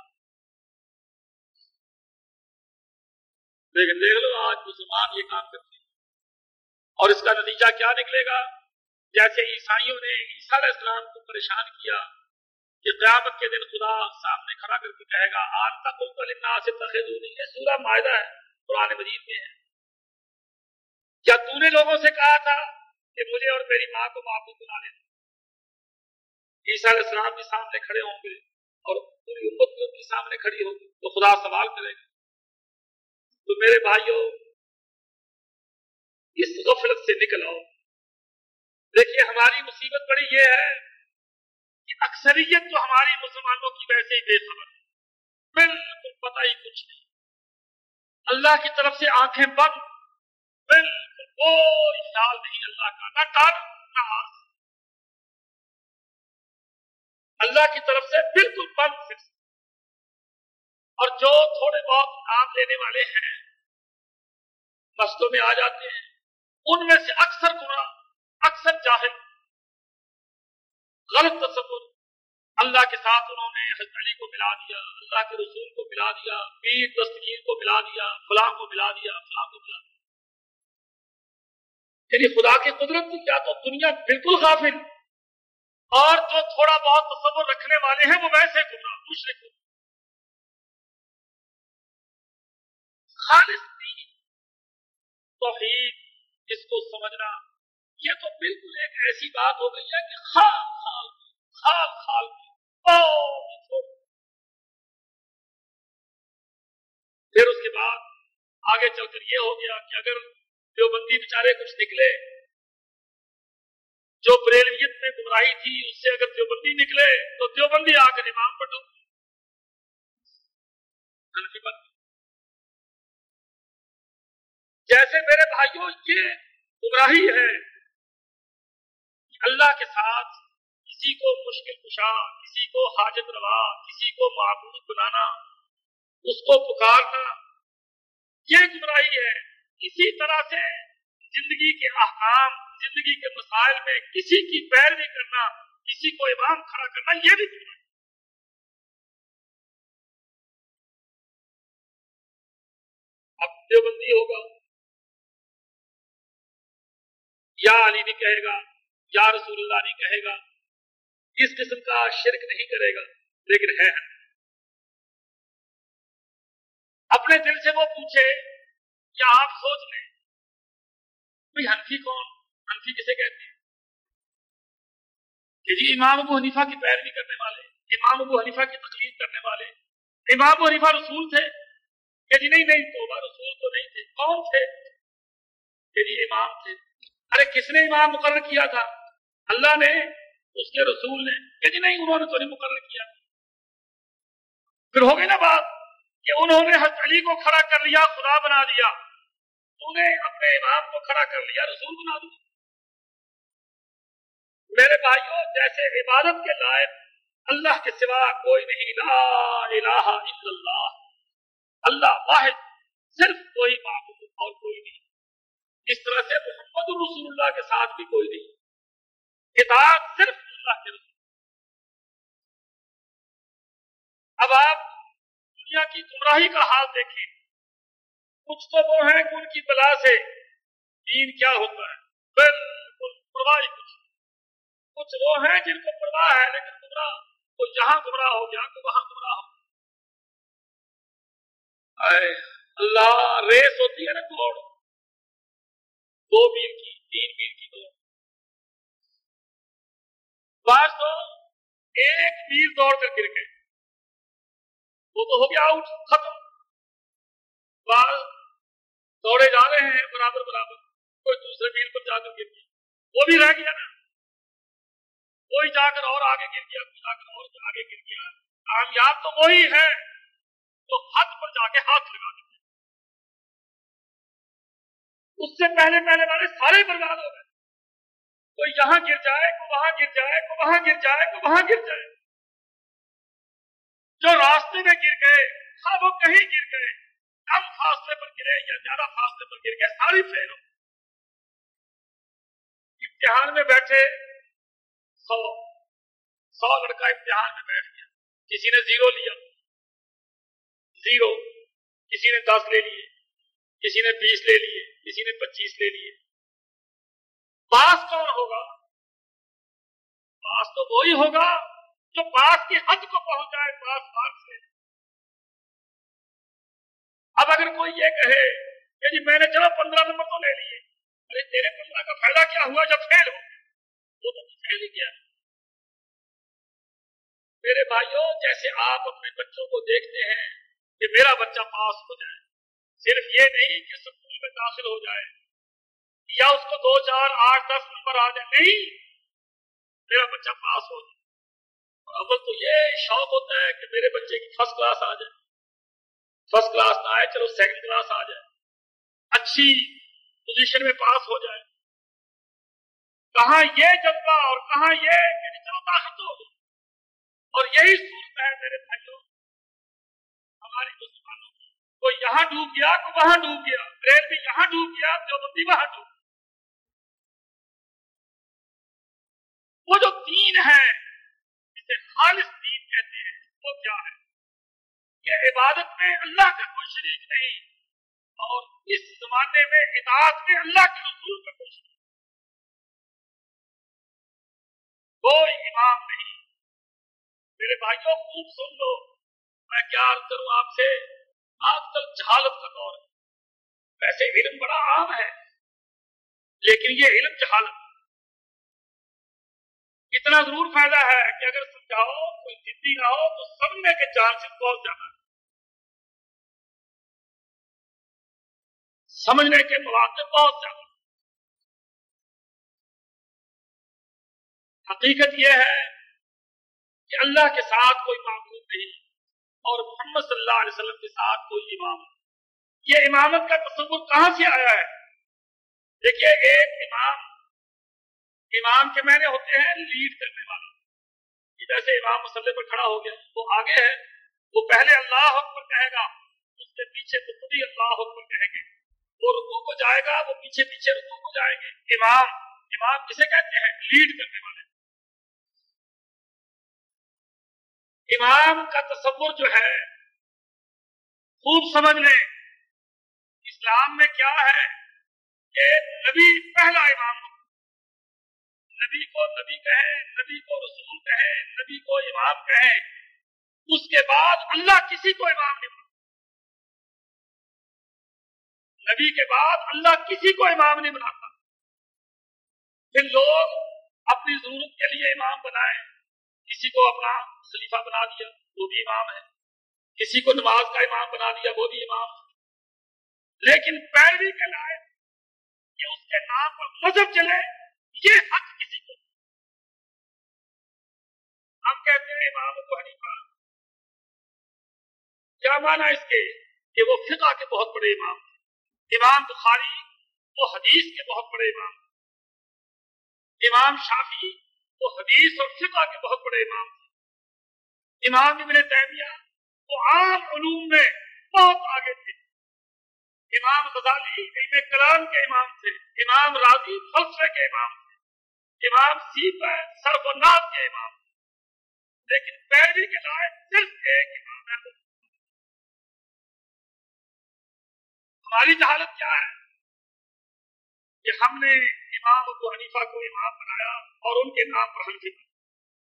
لیکن دیکھ لو آج مسلمان یہ کام کرتے ہیں, اور اس کا نتیجہ کیا نکلے گا؟ جیسے عیسائیوں نے عیسیٰ علیہ السلام کو پریشان کیا کہ قیامت کے دن خدا سامنے کھڑا کر کے کہے گا آنتا قلت للناس اتخذونی, یہ سورہ مائدہ ہے, قرآن مجید میں ہے. کیا تو نے لوگوں سے کہا تھا کہ مجھے اور میری ماں کو معبود بنا لینا؟ عیسیٰ علیہ السلام بھی سامنے کھڑے ہوں گے اور پوری امت بھی سامنے کھڑی ہوگی, تو خدا سوال کرے گا. تو میرے بھائیوں, اس غفلت سے نکل آؤ. دیکھیے ہماری مصیبت بڑی یہ ہے کہ اکثریت تو ہماری مسلمانوں کی ویسے ہی بے خبر ہے, بالکل پتہ ہی کچھ نہیں. اللہ کی طرف سے آنکھیں بند, بالکل کوئی خیال نہیں اللہ کا, نہ ڈر نہ آس. اللہ کی طرف سے بالکل بند پھر. اور جو تھوڑے بہت نام لینے والے ہیں مسجدوں میں آ جاتے ہیں, ان میں سے اکثر گناہ, اکثر جاہل, غلط تصور, اللہ کے ساتھ انہوں نے حضرت علی کو ملا دیا, اللہ کے رسول کو ملا دیا, پیر دستگیر کو ملا دیا, فلاں کو ملا دیا, فلاں کو ملا دیا. یعنی خدا کی قدرت کی کیا تو دنیا بالکل غافل, اور جو تھوڑا بہت تصور رکھنے والے ہیں وہ ویسے گمراہ, دوسرے کو خالص دین توحید جس کو سمجھنا, یہ تو بالکل ایک ایسی بات ہو گئی ہے کہ خال خال خال خال پھر اس کے بعد آگے چل کر یہ ہو گیا کہ اگر دیوبندی بیچارے کچھ نکلے, جو بریلویت میں گمراہی تھی اس سے اگر دیوبندی نکلے تو دیوبندی آ کر امام پٹو. جیسے میرے بھائیوں یہ گمراہی ہے کہ اللہ کے ساتھ کسی کو مشکل کشا, کسی کو حاجت روا, کسی کو معبود بنانا, اس کو پکارنا, یہ گمراہی ہے. اسی طرح سے زندگی کے احکام, زندگی کے مسائل میں کسی کی پیروی کرنا, کسی کو امام کھڑا کرنا, یہ بھی گمراہی. اب دیوبندی ہوگا, یا علی نہیں کہے گا, یا رسول اللہ نہیں کہے گا, اس قسم کا شرک نہیں کرے گا, لیکن ہے اپنے دل سے وہ پوچھے, یا آپ سوچ لیں بھئی حنفی کون, حنفی کسے کہتے ہیں کہ جی امام ابو حنیفہ کی پیروی کرنے والے, امام ابو حنیفہ کی تقلید کرنے والے. امام ابو حنیفہ رسول تھے کہ جی نہیں نہیں توبہ رسول تو نہیں تھے. کون تھے کہ جی امام تھے. ارے کس نے امام مقرر کیا تھا؟ اللہ نے, اس کے رسول نے. کہ جی نہیں انہوں نے تو نہیں مقرر کیا. پھر ہو گئی نا بات کہ انہوں نے حضرت علی کو کھڑا کر لیا, خدا بنا دیا, انہیں اپنے امام کو کھڑا کر لیا, رسول بنا دیا. میرے بھائیوں جیسے عبادت کے لائق اللہ کے سوا کوئی نہیں، لا الہ الا اللہ، اللہ واحد صرف کوئی معبود اور کوئی نہیں، اس طرح سے محمد رسول اللہ کے ساتھ بھی کوئی نہیں، اطاعت صرف اللہ کے رسول۔ اب آپ دنیا کی گمراہی کا حال دیکھیں، کچھ تو وہ ہیں کہ ان کی بلا سے دین کیا ہوتا ہے بالکل پرواہ ہی کچھ، کچھ وہ ہیں جن کو پرواہ ہے لیکن گمراہ، تو یہاں گمراہ ہو گیا تو وہاں گمراہ ہو۔ اے اللہ، ریس ہوتی ہے نا دوڑ، دو میل کی، تین میل کی دوڑ، بعض تو ایک میل دوڑ کر گر گئے، وہ تو ہو گیا آؤٹ، ختم۔ بعض دوڑے جا رہے ہیں برابر برابر، کوئی دوسرے میل پر جا کر گر گیا، وہ بھی رہ گیا نا، کوئی جا کر اور آگے گر گیا، کوئی جا کر اور آگے گر گیا۔ کامیاب تو وہی ہے جو حد پر جا کے ہاتھ لگا دے، اس سے پہلے پہلے والے سارے برباد ہو گئے، کوئی یہاں گر جائے، کوئی وہاں گر جائے، کوئی وہاں گر جائے، کوئی وہاں گر جائے۔ جو راستے میں گر گئے، ہاں وہ کہیں گر گئے، کم فاصلے پر گرے یا زیادہ فاصلے پر گر گئے، ساری فیل ہو۔ امتحان میں بیٹھے سو سو لڑکا امتحان میں بیٹھ گیا، کسی نے زیرو لیا، زیرو، کسی نے دس لے لیے، کسی نے بیس لے لیے، کسی نے پچیس لے لیے۔ پاس کون ہوگا؟ پاس تو وہی ہوگا جو پاس کی حد کو پہنچ جائے، پاس مارکس سے۔ اب اگر کوئی یہ کہے کہ جی میں نے چلو پندرہ نمبر تو لے لیے، ارے تیرے پندرہ کا فائدہ کیا ہوا جب فیل ہو؟ وہ تو فیل ہی کیا۔ میرے بھائیوں، جیسے آپ اپنے بچوں کو دیکھتے ہیں کہ میرا بچہ پاس ہو جائے، صرف یہ نہیں کہ اسکول میں داخل ہو جائے یا اس کو دو چار آٹھ دس نمبر آ جائے، نہیں، میرا بچہ پاس ہو جائے۔ اور اول تو یہ شوق ہوتا ہے کہ میرے بچے کی فرسٹ کلاس آ جائے، فرسٹ کلاس نہ آئے چلو سیکنڈ کلاس آ جائے، اچھی پوزیشن میں پاس ہو جائے۔ کہاں یہ جذبہ اور کہاں یہ کہ چلو داخل تو ہو جائے۔ اور یہی صورت ہے میرے بھائیوں ہماری مسلمانوں کی، کوئی یہاں ڈوب گیا، کوئی وہاں ڈوب گیا، ریل بھی یہاں ڈوب گیا، دیوبندی وہاں ڈوب گیا۔ وہ جو دین ہے جسے خالص دین کہتے ہیں وہ کیا ہے؟ یہ عبادت میں اللہ کا کوئی شریک نہیں، اور اس زمانے میں اطاعت میں اللہ کے رسول کا کوئی شریک نہیں، کوئی امام نہیں۔ میرے بھائیوں خوب سن لو، میں کیا عرض کروں آپ سے، آج کل جہالت کا دور ہے، ویسے علم بڑا عام ہے لیکن یہ علم جہالت، اتنا ضرور فائدہ ہے کہ اگر سمجھاؤ کوئی ضدی نہ ہو تو سمجھنے کے چانسز بہت زیادہ ہے، سمجھنے کے مواقع بہت زیادہ۔ حقیقت یہ ہے کہ اللہ کے ساتھ کوئی معبود نہیں اور محمد صلی اللہ علیہ وسلم کے ساتھ کوئی امام نہیں۔ یہ امامت کا تصور کہاں سے آیا ہے؟ دیکھیے، ایک امام، امام کے معنی ہوتے ہیں لیڈ کرنے والا، جیسے امام مصلی پر کھڑا ہو گیا، وہ آگے ہے، وہ پہلے اللہ اکبر کہے گا، اس کے پیچھے خود ہی اللہ اکبر کہیں گے، وہ رکوع کو جائے گا، وہ پیچھے پیچھے رکوع کو جائیں گے۔ امام، امام کسے کہتے ہیں؟ لیڈ کرنے والے۔ امام کا تصور جو ہے خوب سمجھ لیں، اسلام میں کیا ہے کہ نبی پہلا امام، نبی کو نبی کہیں، نبی کو رسول کہیں، نبی کو امام کہیں، اس کے بعد اللہ کسی کو امام نہیں بناتا، نبی کے بعد اللہ کسی کو امام نہیں بناتا۔ پھر لوگ اپنی ضرورت کے لیے امام بنائیں، کسی کو اپنا خلیفہ بنا دیا وہ بھی امام ہے، کسی کو نماز کا امام بنا دیا وہ بھی امام ہے، لیکن پیروی کے لائق کہ اس کے نام پر مذہب چلے یہ حق کسی کو۔ ہم کہتے ہیں امام ابو حنیفہ، کیا معنی اس کے کہ وہ فقہ کے بہت بڑے امام تھے، امام بخاری وہ حدیث کے بہت بڑے امام، امام شافعی وہ حدیث اور فقہ کے بہت بڑے امام تھے۔ امام ابن تیمیہ وہ عام علوم میں بہت آگے تھے۔ امام غزالی علم کلام کے امام تھے۔ امام راضی فلسفے کے امام تھے۔ امام سیبوی صرف و نحو کے امام تھے۔ لیکن پیروی کے لائق صرف ایک امام ہے۔ ہماری جہالت کیا ہے کہ ہم نے امام ابو حنیفہ کو امام بنایا اور ان کے نام پر حنفی بنایا۔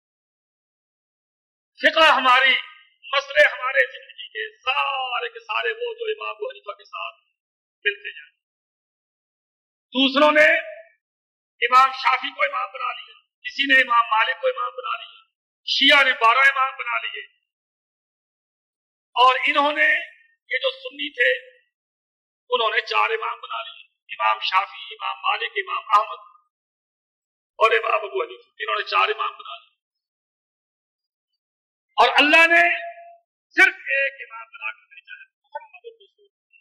فقہ ہماری مسئلے ہمارے زندگی کے سارے کے سارے وہ جو امام ابو حنیفہ کے ساتھ ملتے جائیں۔ دوسروں نے امام شافعی کو امام بنا لیا، کسی نے امام مالک کو امام بنا لیا، شیعہ نے بارہ امام بنا لیے، اور انہوں نے یہ جو سنی تھے انہوں نے چار امام بنا لیے، امام شافعی، امام مالک، امام احمد اور امام ابو حنیفہ، انہوں نے چار امام بنا لیے۔ اور اللہ نے صرف ایک امام بنا کر بھیجا ہے، محمد رسول۔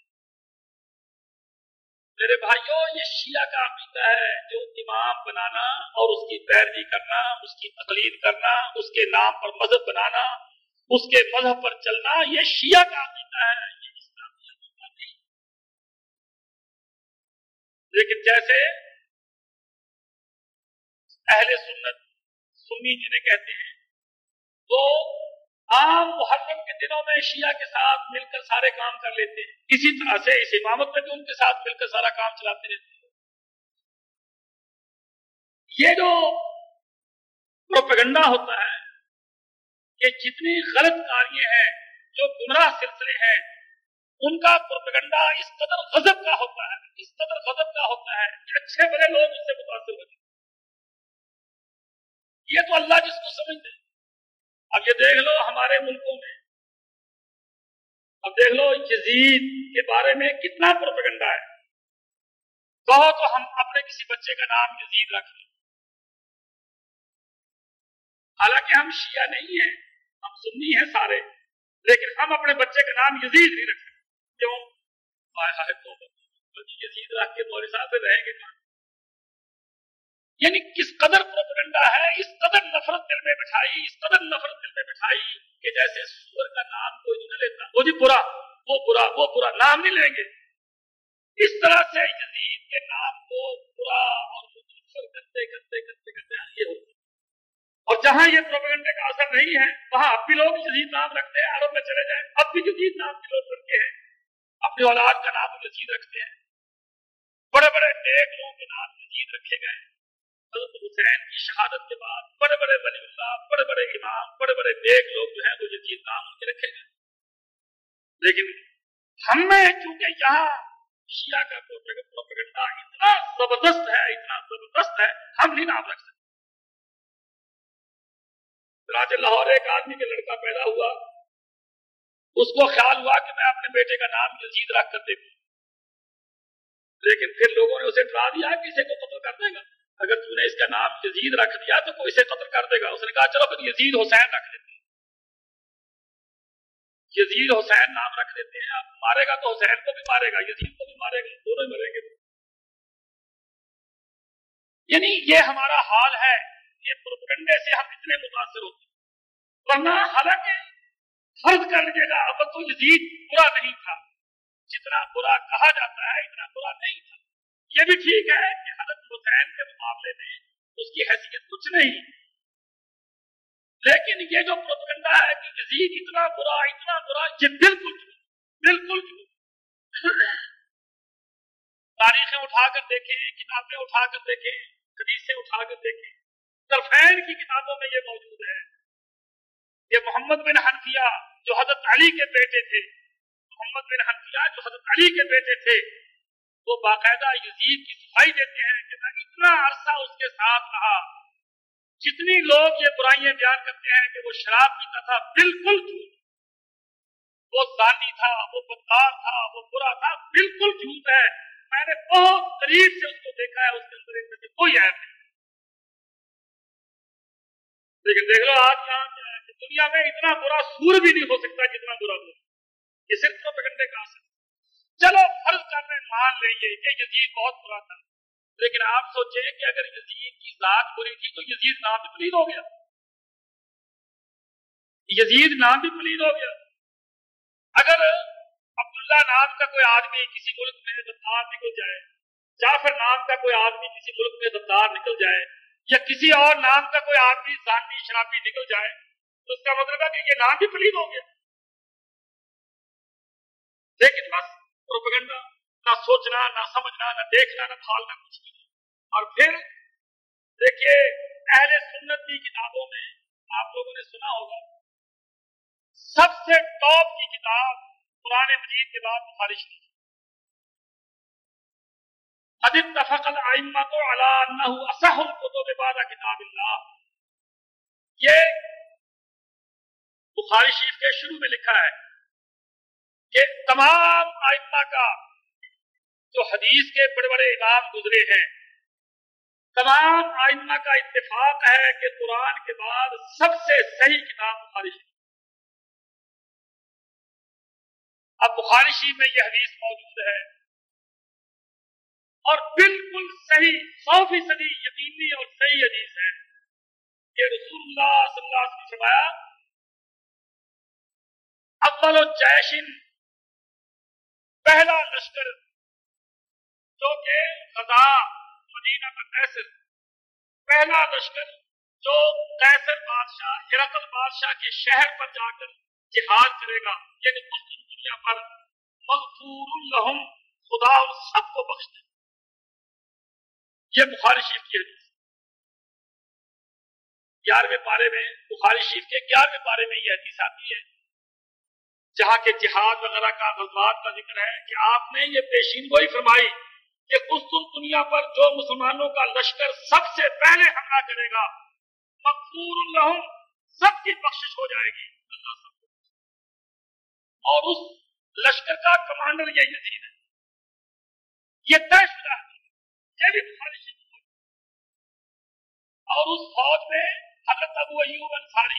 میرے بھائیوں، یہ شیعہ کا عقیدہ ہے جو امام بنانا اور اس کی پیروی کرنا، اس کی تقلید کرنا، اس کے نام پر مذہب بنانا، اس کے مذہب پر چلنا، یہ شیعہ کا عقیدہ ہے، یہ اسلامی عقیدہ نہیں۔ لیکن جیسے اہل سنت سنی جنہیں کہتے ہیں وہ عام محرم کے دنوں میں شیعہ کے ساتھ مل کر سارے کام کر لیتے ہیں، اسی طرح سے اس امامت میں بھی ان کے ساتھ مل کر سارا کام چلاتے رہتے ہیں۔ یہ جو پروپیگنڈا ہوتا ہے، یہ جتنی غلط کاریاں ہیں، جو گمراہ سلسلے ہیں، ان کا پروپیگنڈا اس قدر غضب کا ہوتا ہے، اس قدر غضب کا ہوتا ہے کہ اچھے بڑے لوگ اس سے متاثر ہوتے ہیں۔ یہ تو اللہ جس کو سمجھتے ہیں۔ اب یہ دیکھ لو ہمارے ملکوں میں، اب دیکھ لو یزید کے بارے میں کتنا پروپیگنڈا ہے۔ کہو تو ہم اپنے کسی بچے کا نام یزید رکھ لیں، حالانکہ ہم شیعہ نہیں ہیں، ہم سنی ہیں سارے، لیکن ہم اپنے بچے کا نام یزید نہیں رکھ سکتے۔ کیوں؟ یزید رکھ کے مولوی صاحب رہیں گے کہاں؟ یعنی کس قدر پروپیگنڈا ہے، اس قدر نفرت دل میں بٹھائی، اس قدر نفرت دل میں بٹھائی کہ جیسے سور کا نام کوئی نہیں لیتا، وہ جی برا، وہ برا، وہ برا، نام نہیں لیں گے۔ اس طرح سے یزید کے نام کو برا اور منفر کرتے کرتے کرتے کرتے آگے ہوتے۔ اور جہاں یہ پروپیگنڈے کا اثر نہیں ہے وہاں اب بھی لوگ یزید نام رکھتے ہیں۔ عرب میں چلے جائیں، اب بھی یزید نام کے لوگ رکھتے ہیں، اپنی اولاد کا نام یزید رکھتے ہیں۔ بڑے بڑے نیک لوگوں کے نام یزید رکھے گئے۔ حضرت حسین کی شہادت کے بعد بڑے بڑے ولی اللہ، بڑے بڑے امام، بڑے بڑے نیک لوگ جو ہیں وہ یزید نام ان کے رکھے گئے۔ لیکن ہم میں چونکہ یہاں شیعہ کا پروپیگنڈا اتنا زبردست ہے، اتنا زبردست ہے، ہم نہیں نام رکھ سکتے۔ راج لاہور ایک آدمی کے لڑکا پیدا ہوا، اس کو خیال ہوا کہ میں اپنے بیٹے کا نام یزید رکھ کر دیکھوں، لیکن پھر لوگوں نے اسے ڈرا دیا کہ اسے کو قتل کر دے گا، اگر تم نے اس کا نام یزید رکھ دیا تو کوئی اسے قتل کر دے گا۔ اس نے کہا چلو پھر یزید حسین رکھ دیتے ہیں، یزید حسین نام رکھ دیتے ہیں، اب مارے گا تو حسین کو بھی مارے گا، یزید کو بھی مارے گا، دونوں مریں گے۔ یعنی یہ ہمارا حال ہے، یہ پروپیگنڈے سے ہم اتنے متاثر ہوتے ہیں۔ ورنہ حالانکہ فرض کر لیجیے گا اب تو یزید برا نہیں تھا، جتنا برا کہا جاتا ہے اتنا برا نہیں تھا۔ یہ بھی ٹھیک ہے کہ حضرت حسین کے مقابلے میں اس کی حیثیت کچھ نہیں، لیکن یہ جو پروپیگنڈا ہے کہ یزید اتنا برا اتنا برا، یہ بالکل بالکل تاریخیں اٹھا کر دیکھیں، کتابیں اٹھا کر دیکھیں، حدیثیں اٹھا کر دیکھیں، طرفین کی کتابوں میں یہ موجود ہے۔ یہ محمد بن حنفیہ جو حضرت علی کے بیٹے تھے، محمد بن حنفیہ جو حضرت علی کے بیٹے تھے، وہ باقاعدہ یزید کی صفائی دیتے ہیں کہ میں اتنا عرصہ اس کے ساتھ رہا۔ جتنی لوگ یہ برائیاں بیان کرتے ہیں کہ وہ شراب پیتا تھا، بالکل جھوٹ، وہ زانی تھا، وہ بدکار تھا، وہ برا تھا، بالکل جھوٹ ہے۔ میں نے بہت قریب سے اس کو دیکھا ہے، اس کے اندر ان میں سے کوئی عیب نہیں۔ لیکن دیکھ لو آج یہاں کیا ہے کہ دنیا میں اتنا برا سور بھی نہیں ہو سکتا جتنا برا ہو، یہ صرف پروپیگنڈے کا اثر۔ چلو فرض کر رہے مان لیں گے کہ یزید بہت برا تھا، لیکن آپ سوچیں کہ اگر یزید کی ذات بری تھی تو یزید نام بھی پلید ہو گیا، یزید نام بھی پلید ہو گیا۔ اگر عبداللہ نام کا کوئی آدمی کسی ملک میں غدار نکل جائے، جعفر نام کا کوئی آدمی کسی ملک میں غدار نکل جائے، یا کسی اور نام کا کوئی آدمی زانی شرابی نکل جائے، تو اس کا مطلب ہے کہ یہ نام بھی پلید ہو گیا۔ لیکن بس پروپیگنڈا، نہ سوچنا، نہ سمجھنا، نہ دیکھنا، نہ بھالنا، کچھ نہیں۔ اور پھر دیکھیے اہل سنت کی کتابوں میں آپ لوگوں نے سنا ہوگا سب سے ٹاپ کی کتاب قرآن مجید کے بعد بخاری شریف۔ قد اتفق الائمۃ علی انہ اصح الکتب بعد کتاب اللہ، یہ بخاری شریف کے شروع میں لکھا ہے کہ تمام ائمہ کا، جو حدیث کے بڑے بڑے امام گزرے ہیں، تمام ائمہ کا اتفاق ہے کہ قرآن کے بعد سب سے صحیح کتاب بخاری شریف۔ اب بخاری شریف میں یہ حدیث موجود ہے اور بالکل صحیح، سو فیصدی یقینی اور صحیح حدیث ہے کہ رسول اللہ صلی اللہ علیہ وسلم نے فرمایا اول الجیش، پہلا لشکر جو کہ غزا مدینہ کا قیصر، پہلا لشکر جو قیصر بادشاہ ہرقل بادشاہ کے شہر پر جا کر جہاد کرے گا، یعنی اس دنیا پر مغفور لہم، خدا ان سب کو بخش دے۔ یہ بخاری شریف کی حدیث گیارہویں پارے میں، بخاری شریف کے گیارہویں پارے میں یہ حدیث آتی ہے جہاں کے جہاد وغیرہ کا، غزوات کا ذکر ہے کہ آپ نے یہ پیشین گوئی فرمائی کہ قسطن دنیا پر جو مسلمانوں کا لشکر سب سے پہلے حملہ کرے گا، مغفور لہم، سب کی بخشش ہو جائے گی، اللہ سب کو۔ اور اس لشکر کا کمانڈر یہ یزید ہے، یہ طے شدہ ہے، یہ بھی بخاری شریف ہے۔ اور اس فوج میں حضرت ابو ایوب انصاری،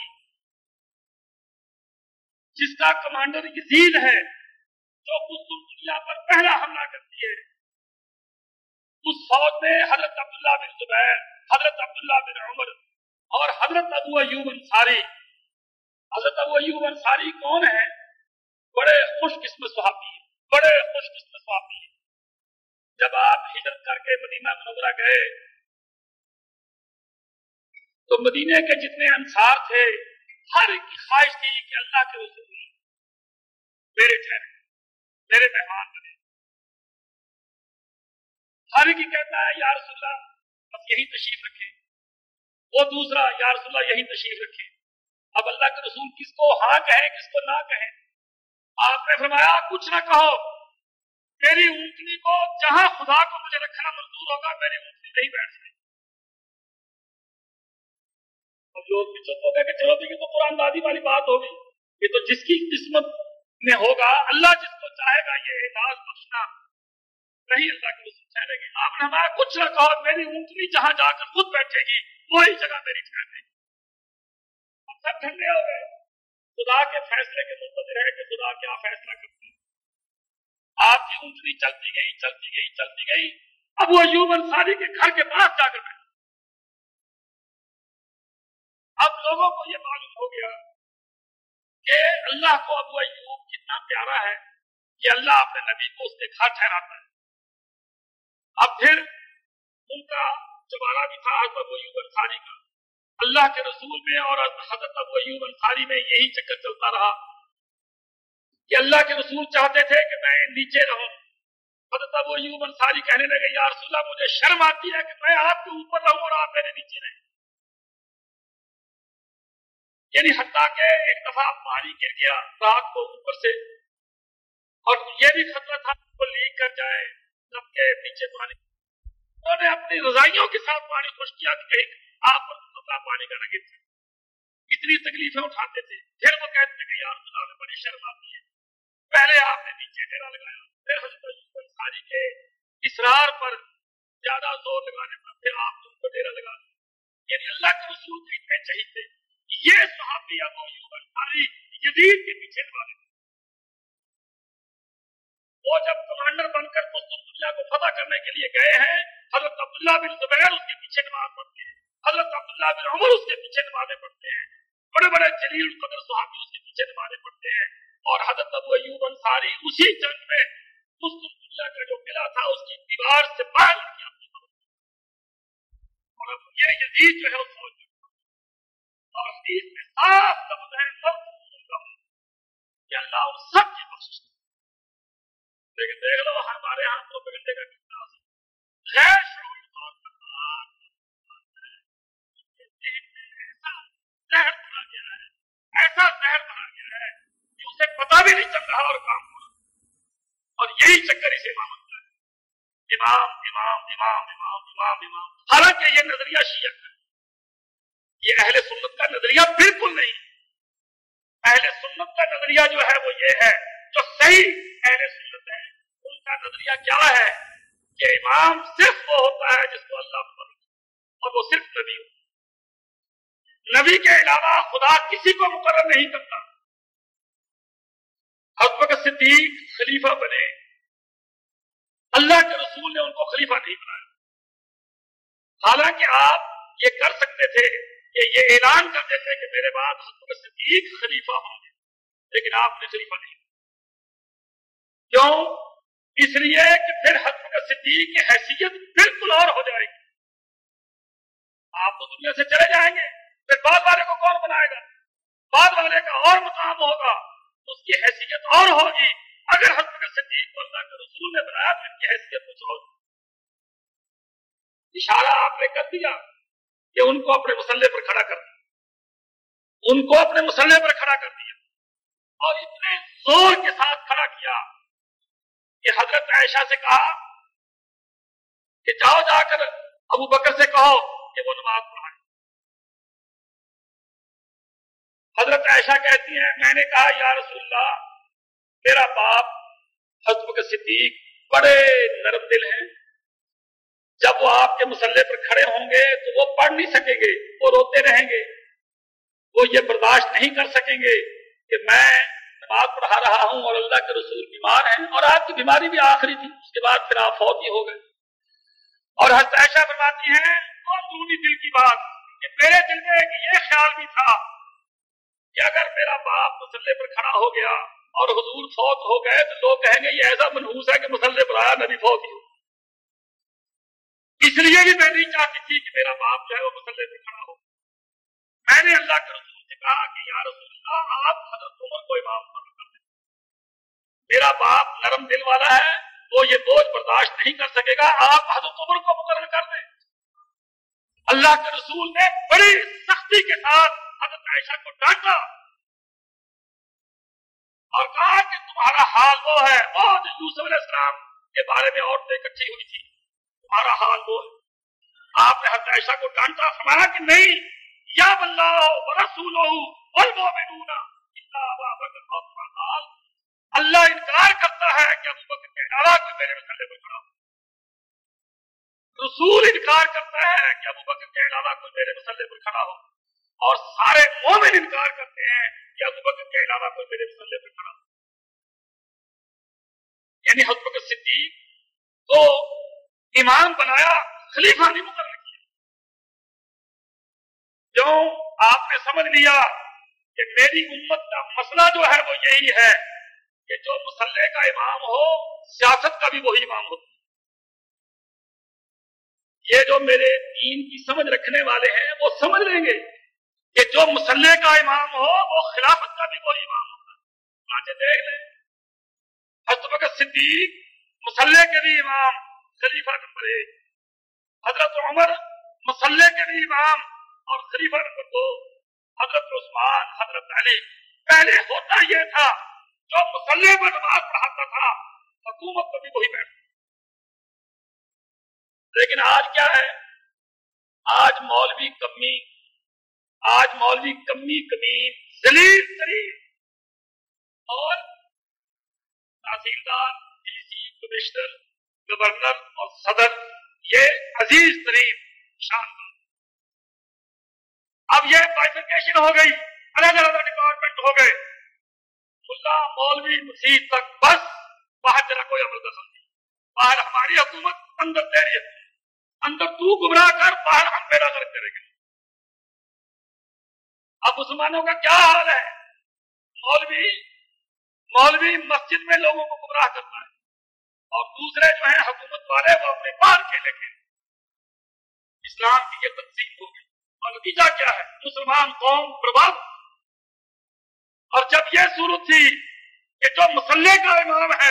جس کا کمانڈر یزید ہے، جو قسطن دنیا پر پہلا حملہ کرتی ہے، اس فوج میں حضرت عبداللہ بن زبیر، حضرت عبداللہ بن عمر اور حضرت ابو ایوب انصاری۔ حضرت ابو ایوب انصاری کون ہیں؟ بڑے خوش قسمت صحابی ہیں، بڑے خوش قسمت صحابی ہیں۔ جب آپ ہجرت کر کے مدینہ منورہ گئے تو مدینے کے جتنے انصار تھے، ہر ایک کی خواہش تھی کہ اللہ کے رسول میرے ٹھہرے، میرے مہمان بنے۔ ہر ایک کہتا ہے یا رسول اللہ بس یہی تشریف رکھیں، وہ دوسرا یا رسول اللہ یہی تشریف رکھیں۔ اب اللہ کے رسول کس کو ہاں کہیں، کس کو نہ کہیں؟ آپ نے فرمایا کچھ نہ کہو، میری اونٹنی کو جہاں خدا کو مجھے رکھنا منظور ہوگا، میری اونٹنی نہیں بیٹھ سکتی۔ اب لوگ بھی چپ ہو گئے کہ چلو یہ تو قرآن دادی والی بات ہوگی، یہ تو جس کی قسمت میں ہوگا، اللہ جس کو چاہے گا یہ اعزاز بخشنا، نہیں اللہ کے رسول ٹھہرے گی۔ آپ نے ہمارا کچھ نہ کہو، میری اونٹنی جہاں جا کر خود بیٹھے گی وہی جگہ میری ٹھہرے گی۔ اب سب ٹھنڈے ہو گئے، خدا کے فیصلے کے منتظر ہے کہ خدا کیا فیصلہ کرتا ہے۔ آپ کی اونٹنی چلتی گئی چلتی گئی چلتی گئی، ابو ایوب انصاری کے گھر کے پاس جا کر بیٹھے۔ اب لوگوں کو یہ معلوم ہو گیا کہ اللہ کو ابو ایوب کتنا پیارا ہے کہ اللہ اپنے نبی کو اس کے گھر ٹھہراتا ہے۔ اب پھر ان کا چبارہ بھی تھا حضرت ابو ایوب انصاری کا، اللہ کے رسول میں اور حضرت ابو ایوب انصاری میں یہی چکر چلتا رہا کہ اللہ کے رسول چاہتے تھے کہ میں نیچے رہوں، حضرت ابو ایوب انصاری کہنے لگے یا رسول اللہ مجھے شرم آتی ہے کہ میں آپ کے اوپر رہوں اور آپ میرے نیچے رہیں۔ یعنی حتیٰ کہ ایک دفعہ پانی گر گیا رات کو اوپر سے، اور یہ بھی خطرہ تھا وہ لیک کر جائے، سب کے پیچھے پانی، انہوں نے اپنی رضائیوں کے ساتھ پانی خوش کیا کہ کہیں آپ پر خطرہ پانی کا نہ گر جائے۔ اتنی تکلیفیں اٹھاتے تھے، پھر وہ کہتے تھے کہ یا رسول اللہ میں بڑی شرم آتی ہے، پہلے آپ نے نیچے ڈیرا لگایا، پھر حضرت ایوب انصاری کے اصرار پر زیادہ زور لگانے پر پھر آپ نے ان کو ڈیرا لگا دیا۔ یعنی اللہ کے رسول کو اتنے چاہیے، یہ صحابی ابو ایوب انصاری یزید کے پیچھے والے تھے۔ وہ جب کمانڈر بن کر قسطن دنیا کو فتح کرنے کے لیے گئے ہیں حضرت عبداللہ بن زبیر اس کے پیچھے نماز پڑھتے ہیں, حضرت عبداللہ بن عمر اس کے پیچھے نمازیں پڑھتے ہیں, بڑے بڑے جلیل القدر صحابی اس کے پیچھے نمازیں پڑھتے ہیں. اور حضرت ابو ایوب انصاری اسی جنگ میں مسلم دنیا کا جو قلعہ تھا اس کی دیوار سے باہر کیا. اور اب یہ یزید جو ہے اس فوج میں اور حدیث میں صاف لفظ ہے کہ اللہ ان سب کی بخشش. لیکن دیکھ لو ہمارے یہاں تو بگڑنے کا کتنا غیر شعوری طور پر ایسا زہر بنا گیا ہے, ایسا زہر بنا گیا ہے کہ اسے پتا بھی نہیں چل رہا اور کام ہو رہا. اور یہی چکر اسے امامت کا ہے, امام امام امام امام امام امام. حالانکہ یہ نظریہ شیعہ کا, یہ اہل سنت کا نظریہ بالکل نہیں. اہل سنت کا نظریہ جو ہے وہ یہ ہے, جو صحیح اہل سنت ہے ان کا نظریہ کیا ہے کہ امام صرف وہ ہوتا ہے جس کو اللہ مقرر کرے, اور وہ صرف نبی ہوتا ہے. نبی کے علاوہ خدا کسی کو مقرر نہیں کرتا. حضرت بکر صدیق خلیفہ بنے, اللہ کے رسول نے ان کو خلیفہ نہیں بنایا. حالانکہ آپ یہ کر سکتے تھے کہ یہ اعلان کر دیتے کہ میرے بعد حضرت بکر صدیق خلیفہ ہوں گے, لیکن آپ نے خلیفہ نہیں. کیوں؟ اس لیے کہ پھر حضرت بکر صدیق کی حیثیت بالکل اور ہو جائے گی. آپ تو دنیا سے چلے جائیں گے, پھر بعد والے کو کون بنائے گا؟ بعد والے کا اور مقام ہوگا, اس کی حیثیت اور ہوگی. اگر حضرت بکر صدیق کو اللہ کے رسول نے بنایا تو ان کی حیثیت کچھ ہوگی. اشارہ آپ نے کر دیا کہ ان کو اپنے مسلح پر کھڑا کر دیا, ان کو اپنے مسلح پر کھڑا کر دیا, اور اتنے زور کے ساتھ کھڑا کیا کہ حضرت عائشہ سے کہا کہ جاؤ جا کر ابو بکر سے کہو کہ وہ نماز پڑھائے. حضرت عائشہ کہتی ہیں میں نے کہا یا رسول اللہ, میرا باپ حضرت بکر صدیق بڑے نرم دل ہیں, جب وہ آپ کے مسلح پر کھڑے ہوں گے تو وہ پڑھ نہیں سکیں گے, وہ روتے رہیں گے, وہ یہ برداشت نہیں کر سکیں گے کہ میں نماز پڑھا رہا ہوں اور اللہ کے رسول بیمار ہیں, اور آپ کی بیماری بھی آخری تھی, اس کے بعد پھر آپ فوت ہی ہو گئے. اور حضرت عائشہ فرماتی ہیں کون دونی دل کی بات کہ میرے دل میں ایک یہ خیال بھی تھا کہ اگر میرا باپ مسلح پر کھڑا ہو گیا اور حضور فوت ہو گئے تو لوگ کہیں گے یہ ایسا منحوس ہے کہ مسلح پر آیا نبی فوت ہی ہو. اس لیے بھی میں نہیں چاہتی تھی کہ میرا باپ جو ہے وہ مسلح پر کھڑا ہو. میں نے اللہ کے رسول سے کہا کہ یا رسول اللہ آپ حضرت عمر کو امام مقرر کر دیں, میرا باپ نرم دل والا ہے, وہ یہ بوجھ برداشت نہیں کر سکے گا, آپ حضرت عمر کو مقرر کر دیں. اللہ کے رسول نے بڑی سختی کے ساتھ حضرت عائشہ کو ڈانٹا اور کہا کہ تمہارا حال وہ ہے وہ یوسف علیہ السلام کے بارے میں عورتیں اکٹھی ہوئی تھی, تمہارا حال وہ ہے. آپ نے حضرت عائشہ کو ڈانٹا, فرمایا کہ نہیں, یا اللہ ورسولہ والمؤمنون الا ابا بکر قال, اللہ انکار کرتا ہے کہ ابو بکر کے علاوہ کوئی میرے مسلح پر کھڑا ہو, رسول انکار کرتا ہے کہ ابو بکر کے علاوہ کوئی میرے مسلح پر کھڑا ہو, اور سارے مومن انکار کرتے ہیں کہ ابو بکر کے علاوہ کوئی میرے مسلح پر کھڑا ہو. یعنی حضرت بکر صدیق کو امام بنایا, خلیفہ نہیں مقرر کیا. جو آپ نے سمجھ لیا کہ میری امت کا مسئلہ جو ہے وہ یہی ہے کہ جو مسلح کا امام ہو سیاست کا بھی وہی امام ہوتا ہے. یہ جو میرے دین کی سمجھ رکھنے والے ہیں وہ سمجھ لیں گے کہ جو مسلح کا امام ہو وہ خلافت کا بھی وہی امام ہوتا ہے. آج دیکھ لیں حضرت بکر صدیق مسلح کے بھی امام, خلیفہ نمبر ایک. حضرت عمر مسلح کے بھی امام اور خلیفہ نمبر دو. حضرت عثمان, حضرت علی. پہلے ہوتا یہ تھا جو مسلح پر نماز پڑھاتا تھا حکومت کو بھی وہی بیٹھتا. لیکن آج کیا ہے, آج مولوی کمی, آج مولوی کمی کمی ذلیل ترین اور تحصیلدار, ڈی سی, کمشنر, گورنر اور صدر یہ عزیز ترین شان. اب یہ بائیفرکیشن ہو گئی, الگ الگ ڈپارٹمنٹ ہو گئے, ملا مولوی مسیح تک, بس باہر تیرا کوئی عمل دخل نہیں, باہر ہماری حکومت, اندر تیری حکومت. اندر تو گمراہ کر، باہر ہم بیڑا غرق کریں گے۔ اب مسلمانوں کا کیا حال ہے؟ مولوی مولوی مسجد میں لوگوں کو گمراہ کرتا ہے اور دوسرے جو ہیں حکومت والے وہ اپنے باہر کھیلیں گے۔ اسلام کی یہ تقسیم ہو گئی اور نتیجہ کیا ہے؟ مسلمان قوم برباد۔ اور جب یہ صورت تھی کہ جو مسلح کا امام ہے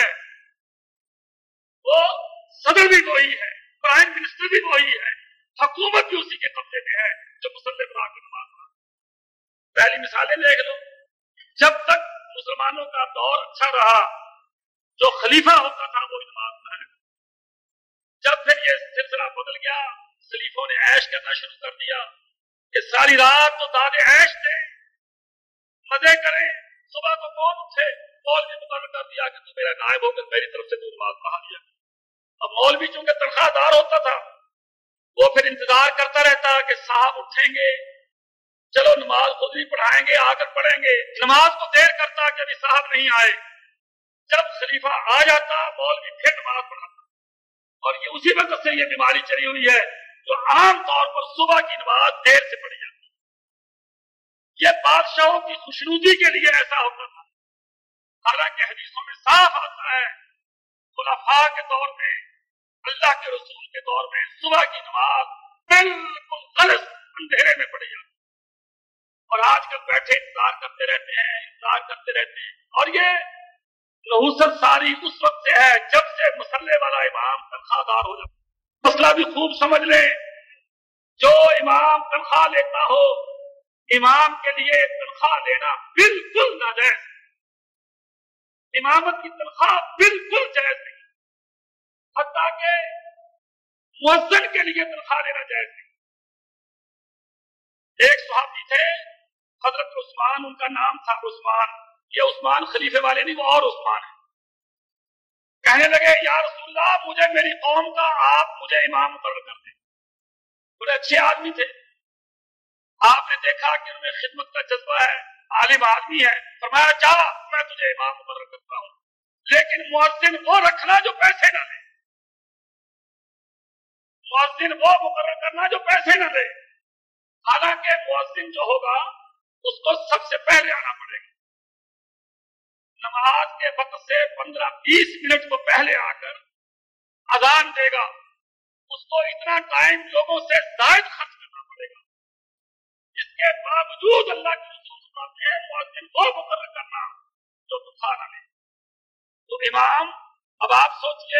وہ صدر بھی وہی ہے، پرائم منسٹر بھی وہی ہے، حکومت بھی اسی کے قبضے میں ہے جو مسلح بنا کے نماز پڑھا۔ پہلی مثالیں دیکھ لو، جب تک مسلمانوں کا دور اچھا رہا جو خلیفہ ہوتا تھا وہ نماز پڑھا۔ جب پھر یہ سلسلہ بدل گیا، خلیفوں نے عیش کرنا شروع کر دیا کہ ساری رات تو داد عیش دے، مزے کریں، صبح کو کون اٹھے؟ مولوی مقرر کر دیا کہ تو میرا نائب ہو کر میری طرف سے تو نماز پڑھا دیا۔ اب مولوی چونکہ تنخواہ دار ہوتا تھا وہ پھر انتظار کرتا رہتا کہ صاحب اٹھیں گے، چلو نماز خود بھی پڑھائیں گے، آ کر پڑھیں گے۔ نماز کو دیر کرتا کہ ابھی صاحب نہیں آئے۔ جب خلیفہ آ جاتا مولوی پھر نماز پڑھاتا۔ اور یہ اسی وقت سے یہ بیماری چلی ہوئی ہے جو عام طور پر صبح کی نماز دیر سے پڑھی جاتی ہے۔ یہ بادشاہوں کی خوشنودی کے لیے ایسا ہوتا تھا، حالانکہ حدیثوں میں صاف آتا ہے خلفاء کے دور میں، اللہ کے رسول کے دور میں صبح کی نماز بالکل غلط اندھیرے میں پڑھی جاتی ہے۔ اور آج کل بیٹھے انتظار کرتے رہتے ہیں انتظار کرتے رہتے ہیں اور یہ نحوست ساری اس وقت سے ہے جب سے مسلح والا امام تنخواہ دار ہو جاتا ہے۔ مسئلہ بھی خوب سمجھ لیں، جو امام تنخواہ لیتا ہو، امام کے لیے تنخواہ لینا بالکل ناجائز، امامت کی تنخواہ بالکل جائز نہیں، حتیٰ کہ مؤذن کے لیے تنخواہ لینا جائز نہیں۔ ایک صحابی تھے حضرت عثمان، ان کا نام تھا عثمان، یہ عثمان خلیفے والے نہیں، وہ اور عثمان ہے۔ کہنے لگے یا رسول اللہ مجھے میری قوم کا آپ مجھے امام مقرر کر دیں۔ بڑے اچھے آدمی تھے، آپ نے دیکھا کہ ان میں خدمت کا جذبہ ہے، عالم آدمی ہے، فرمایا جا میں تجھے امام مقرر کرتا ہوں، لیکن مؤذن وہ رکھنا جو پیسے نہ لے، مؤذن وہ مقرر کرنا جو پیسے نہ لے۔ حالانکہ مؤذن جو ہوگا اس کو سب سے پہلے آنا پڑے گا، نماز کے وقت سے پندرہ بیس منٹ کو پہلے آ کر اذان دے گا، اس کو اتنا ٹائم لوگوں سے زائد خرچ کرنا پڑے گا۔ اس کے باوجود اللہ کے رسول فرماتے ہیں مؤذن وہ مقرر کرنا جو تنخواہ نہ لے۔ تو امام، اب آپ سوچئے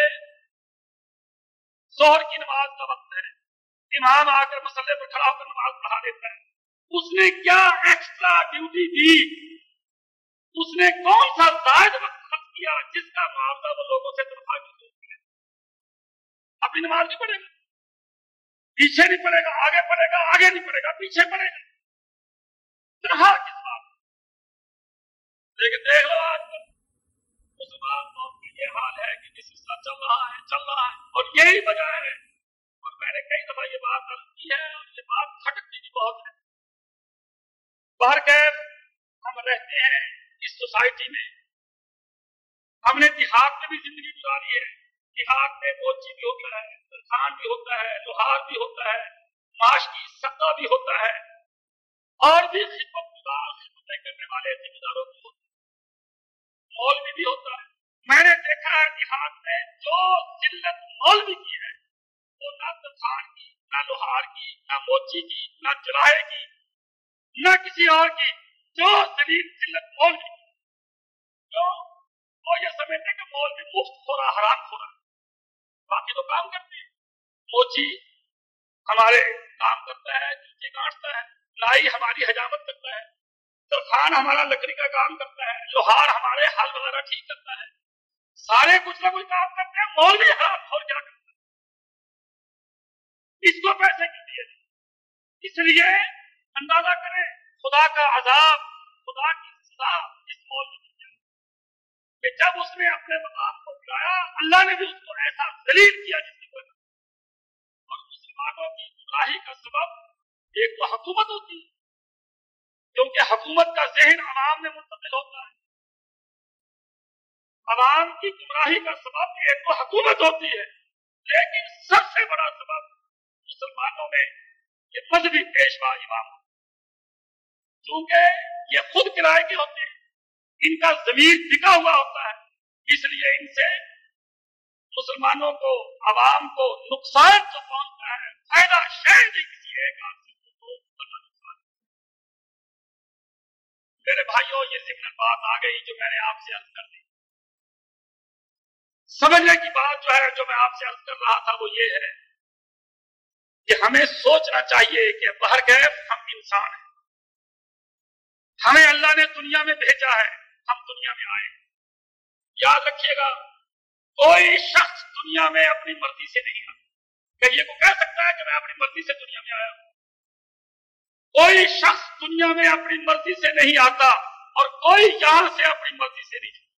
ظہر کی نماز کا وقت ہے، امام آ کر مسلح پر کھڑا ہو کر نماز پڑھا دیتا ہے، اس نے کیا ایکسٹرا ڈیوٹی دی؟ اس نے کون سا زائد وقت خرچ کیا جس کا معاوضہ وہ لوگوں سے تنخواہ کی ضرورت ملے؟ اپنی نماز نہیں پڑھے گا، پیچھے نہیں پڑے گا، آگے پڑے گا، آگے نہیں پڑے گا، پیچھے پڑے گا، تنخواہ کس بات؟ لیکن دیکھ لو آج کل مسلمان قوم کا یہ حال ہے کہ جس طرح چل رہا ہے چل رہا ہے اور یہی وجہ ہے، اور میں نے کئی دفعہ یہ بات عرض کی ہے اور یہ بات کھٹکتی بھی بہت ہے۔ بہرکیف ہم رہتے ہیں اس سوسائٹی میں، ہم نے دیہات میں بھی زندگی گزاری ہے، دیہات میں موچی بھی ہوتا ہے، ترخان بھی ہوتا ہے، لوہار بھی ہوتا ہے، معاش کی سکہ بھی ہوتا ہے، اور بھی خدمت گزار خدمتیں کرنے والے ذمہ داروں بھی ہوتے ہیں، مولوی بھی ہوتا ہے۔ میں نے دیکھا ہے دیہات میں جو ذلت مولوی کی ہے وہ نہ ترخان کی، نہ لوہار کی، نہ موچی کی، نہ چراہے کی، نہ کسی اور کی، جو ذلیل ذلت مولوی کی، جو وہ یہ سمجھتے کہ مولوی مفت ہو رہا، حرام ہو رہا، باقی تو کام کرتے ہیں۔ موچی ہمارے کام کرتا ہے، جوتے کاٹتا ہے، لائی ہماری حجامت کرتا ہے، ترخان ہمارا لکڑی کا کام کرتا ہے، لوہار ہمارے حل وغیرہ ٹھیک کرتا ہے، سارے کچھ نہ کچھ کام کرتے ہیں، مولوی حرام ہو کیا کرتا ہے؟ اس کو پیسے کیوں دیے؟ اس لیے اندازہ کریں خدا کا عذاب، خدا کی سزا اس مولوی کی ہے کہ جب اس نے اپنے مقام کو گرایا اللہ نے بھی اس کو ایسا ذلیل کیا جس کی وجہ اور مسلمانوں کی گمراہی کا سبب ایک تو حکومت ہوتی ہے، کیونکہ حکومت کا ذہن عوام میں منتقل ہوتا ہے، عوام کی گمراہی کا سبب ایک تو حکومت ہوتی ہے، لیکن سب سے بڑا سبب مسلمانوں میں یہ مذہبی پیشوا امام، کیونکہ یہ خود کرائے کے ہوتے ہیں، ان کا ضمیر بکا ہوا ہوتا ہے، اس لیے ان سے مسلمانوں کو، عوام کو نقصان تو پہنچتا ہے، فائدہ شاید ہی کسی ایک آدمی کو بڑا نقصان۔ میرے بھائیوں، یہ ضمن بات آ گئی جو میں نے آپ سے عرض کر دی۔ سمجھنے کی بات جو ہے جو میں آپ سے عرض کر رہا تھا وہ یہ ہے کہ ہمیں سوچنا چاہیے کہ بہرکیف ہم انسان ہیں، ہمیں اللہ نے دنیا میں بھیجا ہے، ہم دنیا میں آئے۔ یاد رکھیے گا، کوئی شخص دنیا میں اپنی مرضی سے نہیں آتا۔ کہ یہ کو کہہ سکتا ہے کہ میں اپنی مرضی سے دنیا میں آیا ہوں؟ کوئی شخص دنیا میں اپنی مرضی سے نہیں آتا اور کوئی یہاں سے اپنی مرضی سے نہیں جاتا۔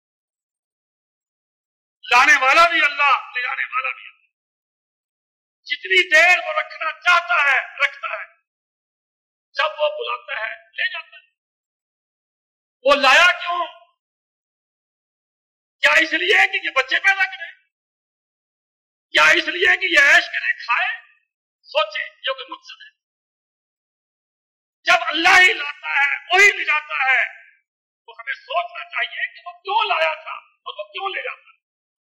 لانے والا بھی اللہ، لے جانے والا بھی اللہ۔ جتنی دیر وہ رکھنا چاہتا ہے رکھتا ہے، جب وہ بلاتا ہے لے جاتا ہے۔ وہ لایا کیوں؟ کیا اس لیے کہ یہ بچے پیدا کریں؟ کیا اس لیے کہ یہ عیش کرے کھائے؟ سوچیں، یہ کوئی مقصد ہے؟ جب اللہ ہی لاتا ہے، وہی لے جاتا ہے، تو ہمیں سوچنا چاہیے کہ وہ کیوں لایا تھا اور وہ کیوں لے جاتا ہے۔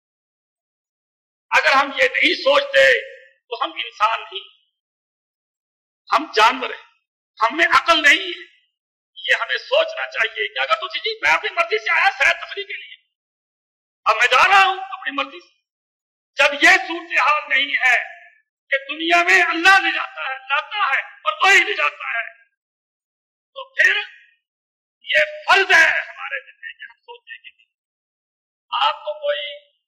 اگر ہم یہ نہیں سوچتے تو ہم انسان نہیں، ہم جانور ہیں، ہم میں عقل نہیں ہے۔ یہ ہمیں سوچنا چاہیے کہ اگر تو جی میں اپنی مرضی سے آیا سیر تفریح کے لیے، اب میں جا رہا ہوں اپنی مرضی سے، جب یہ صورتحال نہیں ہے کہ دنیا میں اللہ لے جاتا ہے، لاتا ہے اور وہی لے جاتا ہے، تو پھر یہ فرض ہے ہمارے ذمہ کہ ہم سوچیں کہ آپ کو کوئی،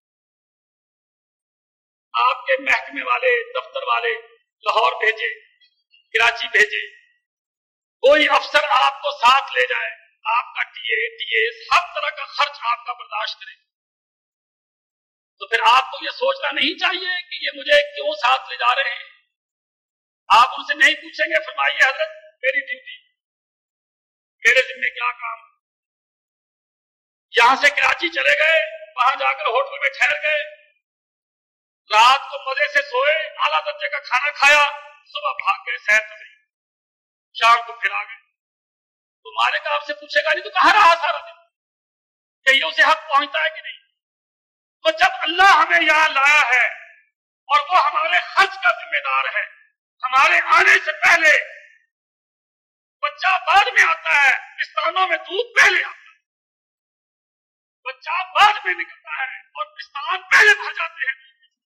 آپ کے محکمے والے، دفتر والے لاہور بھیجے، کراچی بھیجے، کوئی افسر آپ کو ساتھ لے جائے، آپ کا ٹی اے ٹی اے ہر طرح کا خرچ آپ کا برداشت کرے، تو پھر آپ کو یہ سوچنا نہیں چاہیے کہ یہ مجھے کیوں ساتھ لے جا رہے ہیں؟ آپ ان سے نہیں پوچھیں گے فرمائیے حضرت میری ڈیوٹی، میرے ذمہ کیا کام؟ یہاں سے کراچی چلے گئے، وہاں جا کر ہوٹل میں ٹھہر گئے، رات کو مزے سے سوئے، اعلیٰ درجے کا کھانا کھایا، صبح بھاگ گئے سیر تفریح، شام کو پھر آ گئے، تو مالک آپ سے پوچھے گا نہیں تو کہاں رہا سارا دن؟ کہ یہ اسے حق پہنچتا ہے کہ نہیں؟ تو جب اللہ ہمیں یہاں لایا ہے اور وہ ہمارے خرچ کا ذمہ دار ہے، ہمارے آنے سے پہلے بچہ بعد میں آتا ہے، پستانوں میں دودھ پہلے آتا ہے، بچہ بعد میں نکلتا ہے اور پستان پہلے بھر جاتے ہیں۔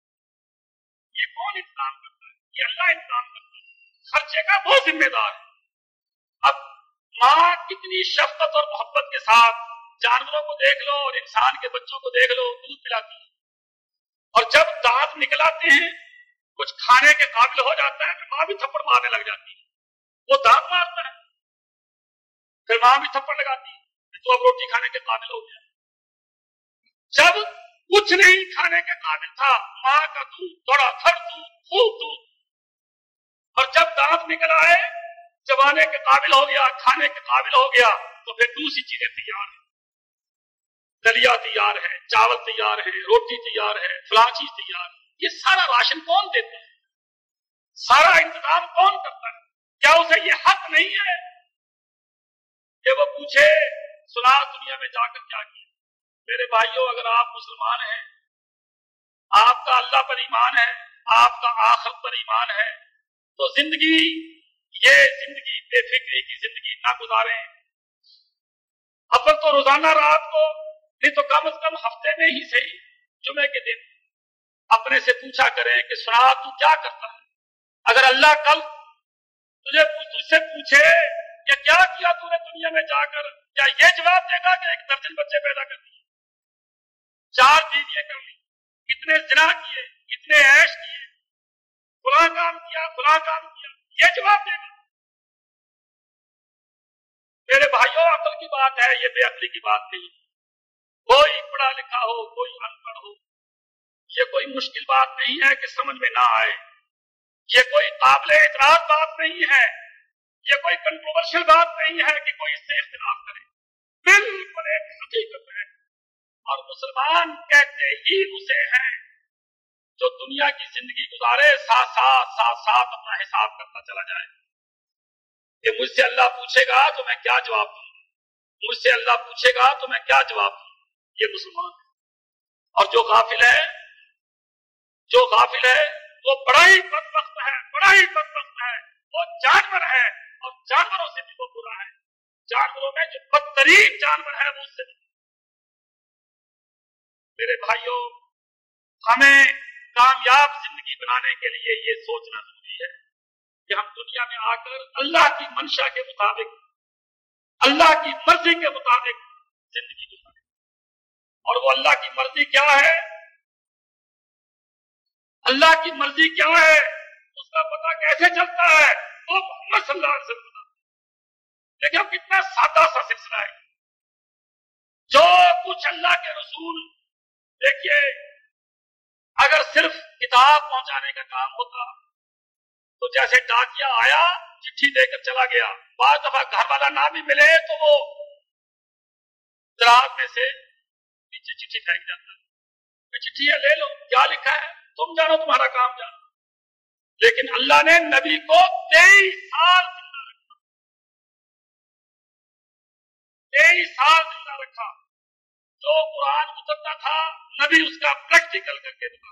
یہ کون انتظام کرتا ہے؟ یہ اللہ انتظام کرتا ہے، خرچے کا وہ ذمہ دار ہے۔ اب ماں کتنی شفقت اور محبت کے ساتھ جانوروں کو دیکھ لو اور انسان کے بچوں کو دیکھ لو، دودھ پلاتی ہے، اور جب دانت نکلاتے ہیں کچھ کھانے کے قابل ہو جاتا ہے پھر ماں بھی تھپڑ مارنے لگ جاتی ہے، وہ دانت مارتا ہے پھر ماں بھی تھپڑ لگاتی ہے، تو اب روٹی کھانے کے قابل ہو گیا۔ جب کچھ نہیں کھانے کے قابل تھا، ماں کا دودھ تھوڑا تھر دودھ خوب دودھ، اور جب دانت نکل آئے چبانے کے قابل ہو گیا، کھانے کے قابل ہو گیا، تو پھر دوسری چیزیں تیار ہیں، دلیا تیار ہے، چاول تیار ہے، روٹی تیار ہے، فلاں چیز تیار ہے۔ یہ سارا راشن کون دیتا ہے؟ سارا انتظام کون کرتا ہے؟ کیا اسے یہ حق نہیں ہے کہ وہ پوچھے سنا دنیا میں جا کر کیا کیا؟ میرے بھائیوں، اگر آپ مسلمان ہیں، آپ کا اللہ پر ایمان ہے، آپ کا آخرت پر ایمان ہے، تو زندگی، یہ زندگی بے فکری کی زندگی نہ گزاریں۔ اول تو روزانہ رات کو، نہیں تو کم از کم ہفتے میں ہی صحیح جمعے کے دن اپنے سے پوچھا کریں کہ سنا تو کیا کرتا ہے؟ اگر اللہ کل تجھے تجھ سے پوچھے کہ کیا کیا تو نے دنیا میں جا کر، کیا یہ جواب دے گا کہ ایک درجن بچے پیدا کر دیے، چار بیویاں کر لی، کتنے زنا کیے، کتنے عیش کیے، فلاں کام کیا، فلاں کام کیا، یہ جواب دے گا؟ میرے بھائیوں، عقل کی بات ہے، یہ بے عقلی کی بات نہیں۔ کوئی پڑھا لکھا ہو، کوئی ان پڑھ ہو، یہ کوئی مشکل بات نہیں ہے کہ سمجھ میں نہ آئے، یہ کوئی قابل اعتراض بات نہیں ہے، یہ کوئی کنٹروورشل بات نہیں ہے کہ کوئی اس سے اختلاف کرے، بالکل ایک حقیقت ہے، اور مسلمان کہتے ہی اسے ہیں जो दुनिया की जिंदगी गुजारे साथ साथ साथ साथ अपना हिसाब करता चला जाए कि मुझसे अल्लाह पूछेगा तो मैं क्या जवाब दूं, मुझसे अल्लाह पूछेगा तो मैं क्या जवाब दूं। ये मुसलमान है। और जो गाफिल है, जो गाफिल है वो बड़ा ही बदबख्त है, बड़ा ही बदबख्त है। वो जानवर है और जानवरों से भी वो बुरा है। जानवरों में जो बदतरीन जानवर है वो उससे भी। मेरे भाइयों, हमें कामयाब जिंदगी बनाने के लिए ये सोचना जरूरी है कि हम दुनिया में आकर अल्लाह की मंशा के मुताबिक, अल्लाह की मर्जी के मुताबिक जिंदगी गुजारें। और वो अल्लाह की मर्जी क्या है, अल्लाह की मर्जी क्या है उसका पता कैसे चलता है, वो मोहम्मद सल्लल्लाहु अलैहि वसल्लम बताते। देखिए कितना सादा सा सिलसिला है। जो कुछ अल्लाह के रसूल, देखिए अगर सिर्फ किताब पहुंचाने का काम होता तो जैसे डाकिया आया चिट्ठी देकर चला गया, बाद दफा घर वाला ना भी मिले तो वो दराज में से नीचे चिट्ठी फेंक जाता है, चिट्ठी है ले लो, क्या लिखा है तुम जानो, तुम्हारा काम जानो। लेकिन अल्लाह ने नबी को तेईस साल जिंदा रखा, तेईस साल जिंदा रखा। जो कुरान उतरता था नबी उसका प्रैक्टिकल करके दिखा,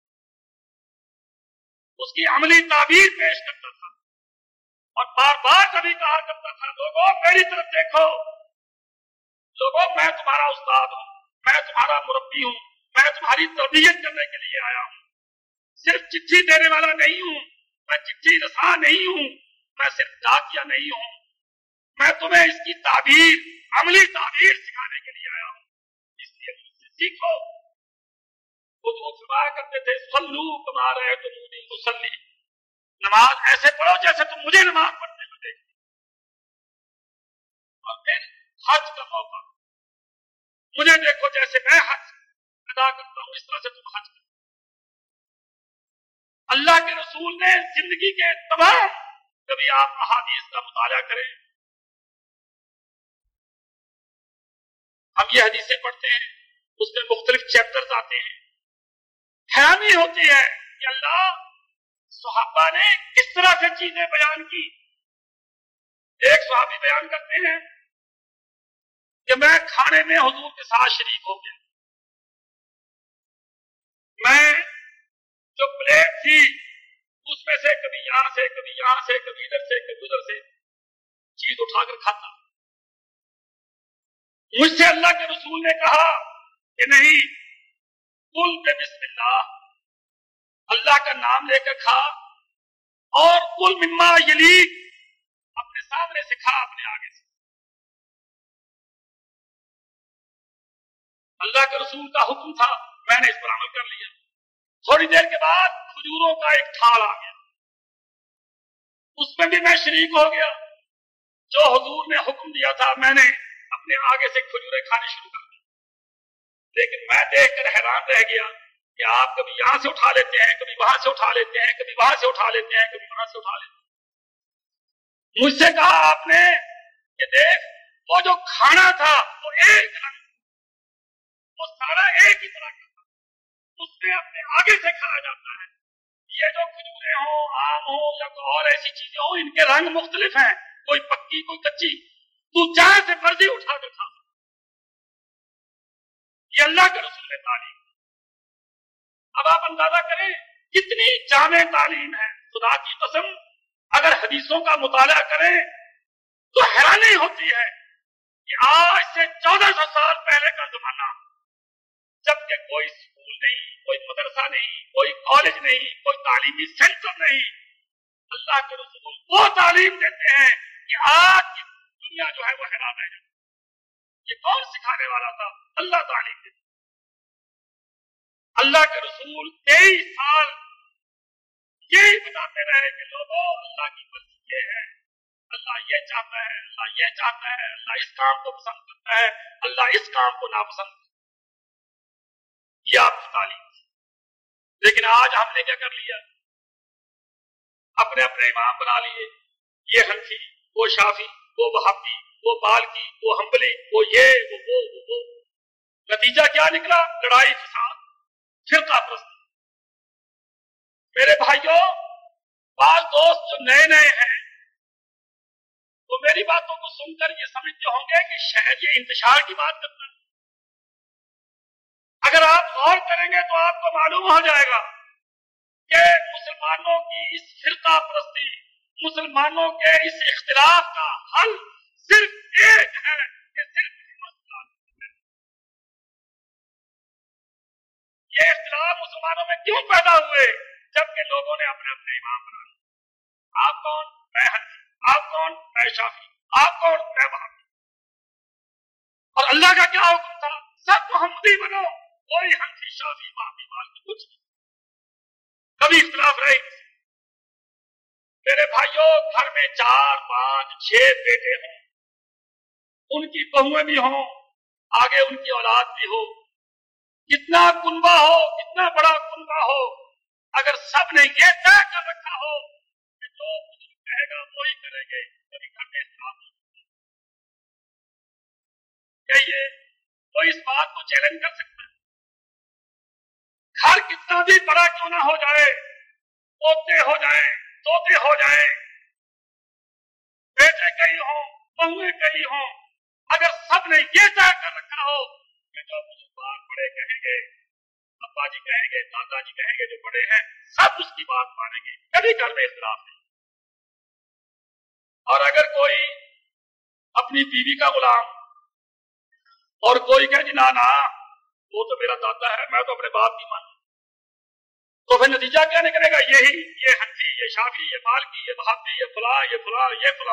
उसकी अमली ताबीर पेश करता था और बार बार नबी कहा करता था, लोगों मेरी तरफ देखो, लोगों मैं तुम्हारा उस्ताद हूं, मैं तुम्हारा मुरब्बी हूं, मैं तुम्हारी तरबियत करने के लिए आया हूं, सिर्फ चिट्ठी देने वाला नहीं हूं, मैं चिट्ठी रसा नहीं हूं, मैं सिर्फ डाकिया नहीं हूं, मैं तुम्हें इसकी ताबीर, अमली ताबीर सिखाने के लिए आया हूं, इसलिए मुझसे सीखो। वो तो फरमाया करते थे, सल्लू कमा रहे तुम मुझे मुसल्ली, नमाज ऐसे पढ़ो जैसे तुम मुझे नमाज पढ़ते हुए देखते। और फिर हज का मौका, मुझे देखो जैसे मैं हज अदा करता हूं इस तरह से तुम हज करो। अल्लाह के रसूल ने जिंदगी के तमाम, कभी आप अहादीस का मुताला करें, हम ये हदीसें पढ़ते हैं उसमें मुख्तलिफ चैप्टर्स आते हैं, हैरानी होती है कि अल्लाह सहाबा ने किस तरह से चीजें बयान की। एक सहाबी बयान करते हैं कि मैं खाने में हुजूर के साथ शरीक हो गया, मैं जो प्लेट थी उसमें से कभी यहां से कभी यहां से कभी इधर से कभी उधर से चीज उठाकर खाता। मुझसे अल्लाह के रसूल ने कहा कि नहीं, कुल पे बिस्मिल्लाह, अल्लाह का नाम लेकर खा, और कुल मिम्मा यली, अपने सामने से खा, अपने आगे से। अल्लाह के रसूल का हुक्म था, मैंने इस पर अमल कर लिया। थोड़ी देर के बाद खजूरों का एक थाल आ गया, उसमें भी मैं शरीक हो गया। जो हुजूर ने हुक्म दिया था मैंने अपने आगे से खजूरें खानी शुरू कर दी। लेकिन मैं देखकर हैरान रह गया कि आप कभी यहां से उठा लेते हैं, कभी वहां से उठा लेते हैं, कभी वहां से उठा लेते हैं, कभी वहां से उठा लेते हैं। मुझसे कहा आपने कि देख, वो जो खाना था वो एक रंग, वो सारा एक ही तरह का था, उसमें अपने आगे से खाया जाता है। ये जो खजूरें हो, आम हो या कोई और ऐसी चीजें हो, इनके रंग मुख्तलिफ हैं, कोई पक्की कोई कच्ची, तू जहां से मर्जी उठा कर खा। ये अल्लाह के रसूल ने तालीम। अब आप अंदाजा करें कितनी जामे तालीम है। खुदा की कसम, अगर हदीसों का मुताला करें तो हैरानी होती है कि आज से चौदह सौ साल पहले का जमाना, जबकि कोई स्कूल नहीं, कोई मदरसा नहीं, कोई कॉलेज नहीं, कोई तालीमी सेंटर नहीं, अल्लाह के रसूल वो तालीम देते हैं कि आज की दुनिया जो है वो हैरान है। ये कौन सिखाने वाला था? अल्लाह तालीम देते। अल्लाह के रसूल तेईस साल यही बताते रहे कि लोगों, अल्लाह की मर्जी ये है, अल्लाह ये चाहता है, अल्लाह ये चाहता है, अल्लाह इस काम को पसंद करता है, अल्लाह इस काम को नापसंद करता है। ये आपकी तालीम। लेकिन आज हमने क्या कर लिया? अपने अपने इमाम बना लिए, ये हनफी, वो शाफी, वो वहाबी, वो बालकी, वो हम्बली, वो ये वो वो वो, वो। नतीजा क्या निकला? लड़ाई फसाद, फिरका प्रस्त। तो नए नए हैं, तो मेरी बातों को सुनकर ये समझते होंगे कि शायद ये इंतशार की बात करता है। अगर आप गौर करेंगे तो आपको मालूम हो जाएगा कि मुसलमानों की इस फिरका परस्ती, मुसलमानों के इस इख्तिलाफ का हल सिर्फ एक है कि सिर्फ ये इख्तिलाफ मुसलमानों में क्यों पैदा हुए, जबकि लोगों ने अपने अपने इमाम बना लिए। आप कौन? मैं हनफी। आप कौन? मैं शाफी। आप कौन? मैं वहाबी। और अल्लाह का क्या हुक्म था? सब मोहम्मदी बनो, कोई हनफी शाफी वहाबी मालकी कुछ नहीं, कभी इख्तिलाफ रहे। मेरे भाइयों, घर में चार पांच छह बेटे हों, उनकी बहुएं भी हों, आगे उनकी औलाद भी हो, कितना कुनबा हो, कितना बड़ा कुनबा हो, अगर सब ने ये तय कर रखा हो कि जो बुजुर्ग कहेगा वो ही करेंगे, कभी घर में इख्तिलाफ नहीं। क्या ये कोई इस बात को चैलेंज कर सकता है? घर कितना भी बड़ा क्यों ना हो जाए, पोते हो जाए, तोते हो जाए, बेटे कई हों, बहुएं कई हों, अगर सब ने ये तय कर रखा हो कि जो बुजुर्ग बड़े कहेंगे, अब्बा जी कहेंगे, दादाजी कहेंगे, जो बड़े हैं सब उसकी बात मानेंगे, कभी घर में इख्तिलाफ नहीं। और अगर कोई अपनी बीवी का गुलाम और कोई कहे ना ना वो तो मेरा दादा है, मैं तो अपने बाप की मानू, तो फिर नतीजा क्या निकलेगा? यही ये हनफी, ये शाफी, ये मालकी, ये वहाबी, ये फला, ये फला, ये फला।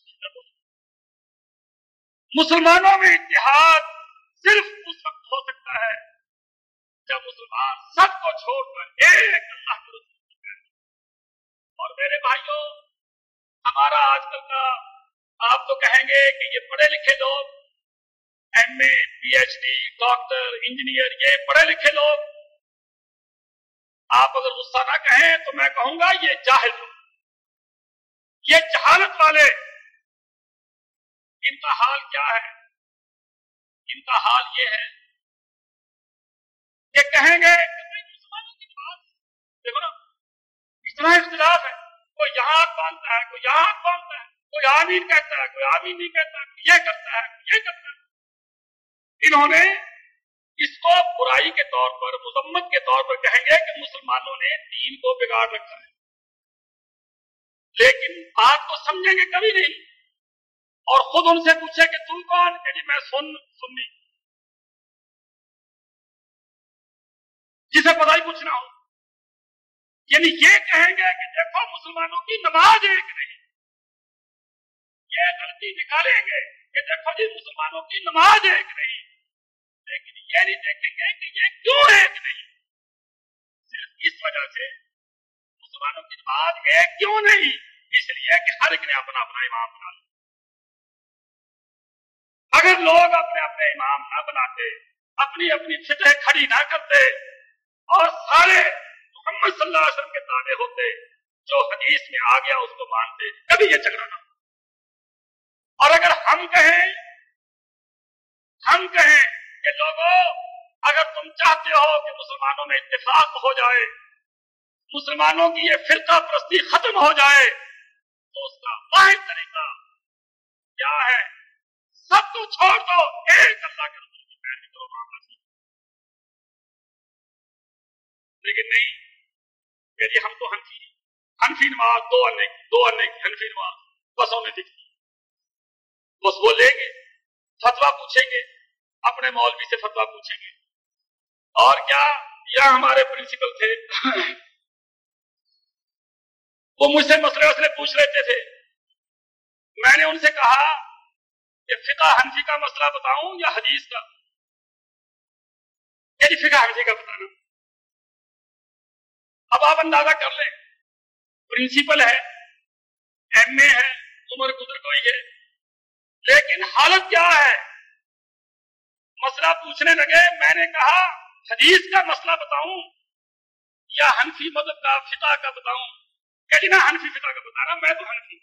मुसलमानों में इत्तेहाद सिर्फ उस वक्त हो सकता है जब मुसलमान सबको छोड़कर एक अल्लाह के रसूल की पैरवी। और मेरे भाइयों, हमारा आजकल का, आप तो कहेंगे कि ये पढ़े लिखे लोग, एमए, पीएचडी, डॉक्टर, इंजीनियर, ये पढ़े लिखे लोग, आप अगर गुस्सा ना कहें तो मैं कहूंगा ये जाहिल लोग, ये जहालत वाले, इनका हाल क्या है? इनका हाल ये है कि कहेंगे कि मुसलमानों की बात, देखो ना इतना इख्तिलाफ है, कोई यहाँ हाथ बांधता है, कोई यहाँ हाथ बांधता है, कोई आमीन कहता है, कोई आमीन नहीं कहता, ये करता है, ये करता है। इन्होंने इसको बुराई के तौर पर, मुजम्मत के तौर पर कहेंगे कि मुसलमानों ने दीन को बिगाड़ रखा है, लेकिन बात को समझेंगे कभी नहीं। और खुद उनसे पूछे कि तुम कौन? कि जी मैं सुन सुन्नी, जिसे पता ही कुछ ना हो, यानी ये कहेंगे कि देखो मुसलमानों की नमाज एक नहीं, ये गलती निकालेंगे कि देखो जी मुसलमानों की नमाज एक नहीं, लेकिन ये नहीं देखेंगे कि ये क्यों एक नहीं। सिर्फ इस वजह से मुसलमानों की नमाज एक क्यों नहीं, इसलिए कि हर एक ने अपना अपना इमाम बना लिया। अगर लोग अपने अपने इमाम ना बनाते, अपनी अपनी फितह खड़ी ना करते और सारे मोहम्मद सल्लल्लाहु अलैहि वसल्लम के ताबे होते, जो हदीस में आ गया उसको मानते, कभी ये झगड़ा ना। और अगर हम कहें हम कहें कि लोगों, अगर तुम चाहते हो कि मुसलमानों में इत्तेफाक हो जाए, मुसलमानों की ये फिरका परस्ती खत्म हो जाए, तो उसका वाहिद तरीका क्या है? सबको छोड़ दो, एक अल्लाह के रसूल की पैरवी करो, मामला ठीक। लेकिन नहीं, यदि हम तो हनफी हनफी नमाज दो अन्य दो अन्य हनफी नमाज बस हमें दिखती, बस वो लेंगे, फतवा पूछेंगे, अपने मौलवी से फतवा पूछेंगे। और क्या, यह हमारे प्रिंसिपल थे, वो मुझसे मसले वसले पूछ लेते थे, मैंने उनसे कहा कि फिका हनफी का मसला बताऊं या हदीस का? यदि फिका हनफी का बताना। अब आप अंदाजा कर लें, प्रिंसिपल है, एमए है, उम्र गुजर कोई है, लेकिन हालत क्या है? मसला पूछने लगे, मैंने कहा हदीस का मसला बताऊं या हनफी मदद का फिका का बताऊं? कहती ना हनफी फिका का बताना, मैं तो हनफी।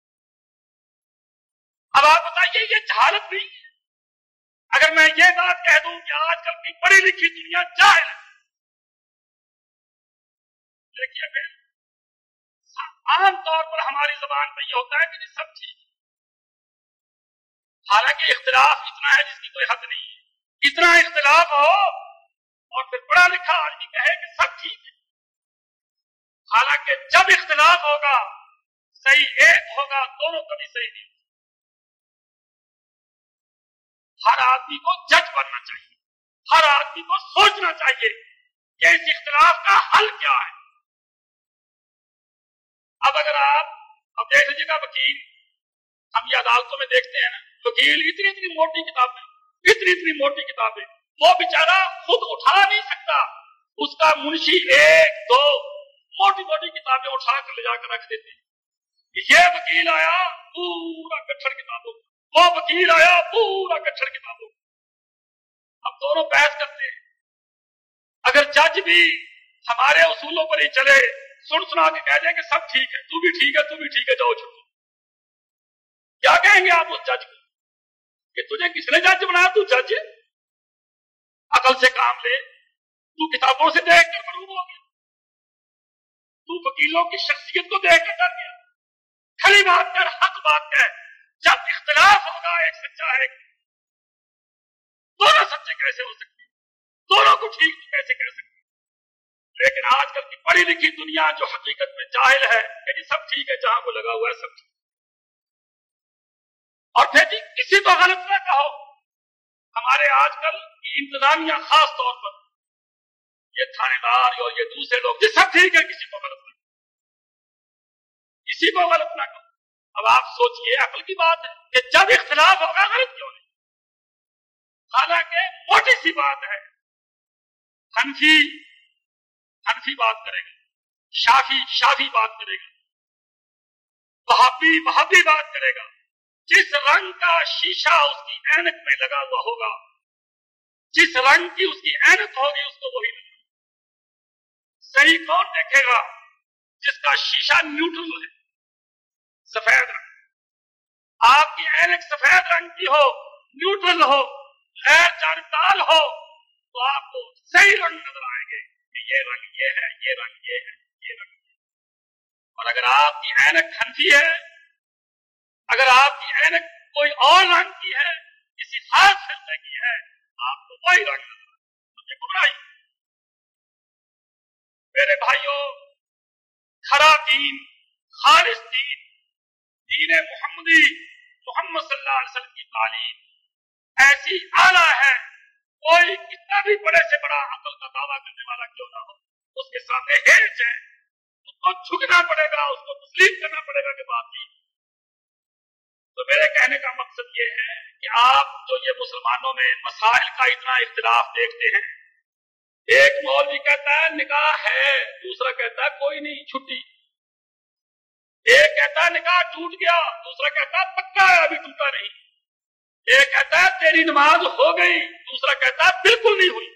अब आप बताइए, ये जहालत नहीं है? अगर मैं ये बात कह दूं कि आजकल की पढ़ी लिखी दुनिया जाहिल है, देखिए फिर عام طور پر ہماری زبان پہ یہ ہوتا ہے کہ سب ٹھیک ہے، حالانکہ اختلاف اتنا ہے جس کی کوئی حد نہیں ہے۔ اتنا اختلاف ہو اور پھر پڑھا لکھا آدمی کہے کہ سب ٹھیک ہے، حالانکہ جب اختلاف ہوگا صحیح ایک ہوگا، دونوں کبھی صحیح نہیں۔ ہر آدمی کو جج بننا چاہیے، ہر آدمی کو سوچنا چاہیے کہ اس اختلاف کا حل کیا ہے۔ اب اگر آپ اب دیکھ لیجیے گا وکیل، ہم یہ عدالتوں میں دیکھتے ہیں نا، وکیل اتنی اتنی موٹی کتابیں اتنی اتنی موٹی کتابیں وہ بیچارہ خود اٹھا نہیں سکتا، اس کا منشی ایک دو موٹی موٹی کتابیں اٹھا کر لے جا کر رکھ دیتے ہیں۔ یہ وکیل آیا پورا گٹھڑ کتابوں، وہ وکیل آیا پورا گٹھڑ کتابوں، اب دونوں بحث کرتے ہیں۔ اگر جج بھی ہمارے اصولوں پر ہی چلے، سن سنا کے کہہ دیں کہ سب ٹھیک ہے، تو بھی ٹھیک ہے، تو بھی ٹھیک ہے، جاؤ چھوڑو، کیا کہیں گے آپ اس جج کو کہ تجھے کس نے جج بنایا؟ تو جج ہے، عقل سے کام لے، تو کتابوں سے دیکھ کر معلوم ہو گیا، تو وکیلوں کی شخصیت کو دیکھ کر ڈر گیا۔ کھلی بات کر، حق بات کر، جب اختلاف ہوگا ایک سچا ہے، دونوں سچے کیسے ہو سکتے ہیں؟ دونوں کو ٹھیک تو کیسے کہہ سکتے ہیں؟ لیکن آج کل کی پڑھی لکھی دنیا جو حقیقت میں جاہل ہے کہ جی سب ٹھیک ہے، جہاں کو لگا ہوا ہے سب ٹھیک، اور پھر جی کسی کو غلط نہ کہو۔ ہمارے آج کل کی انتظامیہ خاص طور پر یہ تھانے دار اور یہ دوسرے لوگ جی سب ٹھیک ہے، کسی کو غلط نہ کہو، کسی کو غلط نہ کہو۔ اب آپ سوچئے، عقل کی بات ہے کہ جب اختلاف ہوگا غلط کیوں نہیں؟ حالانکہ موٹی سی بات ہے، حنفی حنفی بات کرے گا، شافی شافی بات کرے گا، وہابی وہابی بات کرے گا۔ جس رنگ کا شیشہ اس کی اینک میں لگا ہوا ہوگا، جس رنگ کی اس کی اینک ہوگی، اس کو وہی لگے گا۔ صحیح کون دیکھے گا؟ جس کا شیشہ نیوٹرل ہے، سفید رنگ، آپ کی اینک سفید رنگ کی ہو، نیوٹرل ہو، غیر جانبدار ہو، تو آپ کو صحیح رنگ نظر آئیں گے کہ یہ رنگ یہ ہے، یہ رنگ یہ ہے، یہ رنگ یہ ہے۔ اور اگر آپ کی اینک حنفی ہے، اگر آپ کی اینک کوئی اور رنگ کی ہے، کسی خاص فرقے کی ہے، آپ کو وہی رنگ نظر آئے گا، مجھے گمراہی۔ میرے بھائیوں، کھرا دین، خالص دین، دین محمدی، محمد صلی اللہ علیہ وسلم کی تعلیم ایسی اعلیٰ ہے، کوئی کتنا بھی بڑے سے بڑا عقل کا دعویٰ کرنے والا کیوں نہ ہو، اس کے سامنے ہیج ہے، اس کو جھکنا پڑے گا، اس کو تسلیم کرنا پڑے گا کہ بات نہیں۔ تو میرے کہنے کا مقصد یہ ہے کہ آپ جو یہ مسلمانوں میں مسائل کا اتنا اختلاف دیکھتے ہیں، ایک مولوی کہتا ہے نکاح ہے، دوسرا کہتا ہے کوئی نہیں، چھٹی۔ ایک کہتا ہے نکاح ٹوٹ گیا، دوسرا کہتا ہے پکا ہے، ابھی ٹوٹا نہیں۔ ایک کہتا ہے تیری نماز ہو گئی، دوسرا کہتا ہے بالکل نہیں ہوئی۔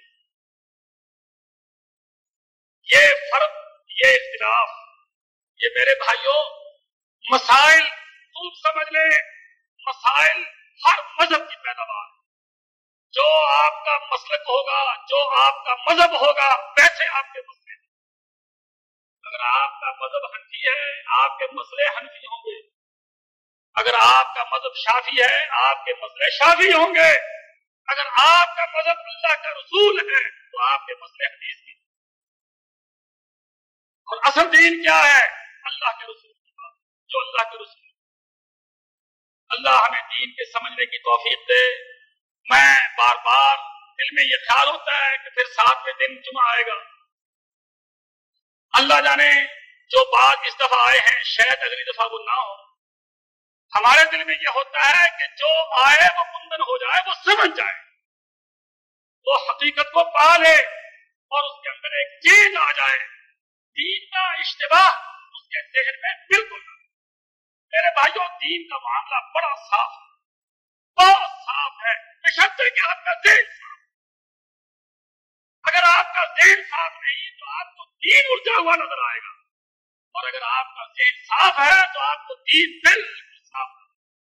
یہ فرق، یہ اختلاف، یہ میرے بھائیوں مسائل خوب سمجھ لیں، مسائل ہر مذہب کی پیداوار ہے۔ جو آپ کا مسلک ہوگا، جو آپ کا مذہب ہوگا، ویسے آپ کے مسئلے ہیں۔ اگر آپ کا مذہب حنفی ہے، آپ کے مسئلے حنفی ہوں گے۔ اگر آپ کا مذہب شافی ہے، آپ کے مسئلے شافی ہوں گے۔ اگر آپ کا مذہب اللہ کا رسول ہے تو آپ کے مسئلے حدیث کی۔ اور اصل دین کیا ہے؟ اللہ کے رسول کی بات، جو اللہ کے رسول۔ اللہ ہمیں دین کے سمجھنے کی توفیق دے۔ میں بار بار دل میں یہ خیال ہوتا ہے کہ پھر ساتویں دن جمعہ آئے گا، اللہ جانے جو بات اس دفعہ آئے ہیں شاید اگلی دفعہ وہ نہ ہو۔ ہمارے دل میں یہ ہوتا ہے کہ جو آئے وہ کندن ہو جائے، وہ سمجھ جائے، وہ حقیقت کو پا لے اور اس کے اندر ایک چیز آ جائے، دین کا اشتباہ اس کے ذہن میں بالکل نہ۔ میرے بھائیوں، دین کا معاملہ بڑا صاف ہے، بہت صاف ہے، بشرطے کہ آپ کا ذہن صاف۔ اگر آپ کا ذہن صاف نہیں تو آپ کو دین الجھا ہوا نظر آئے گا، اور اگر آپ کا ذہن صاف ہے تو آپ کو دین بالکل صاف ہے۔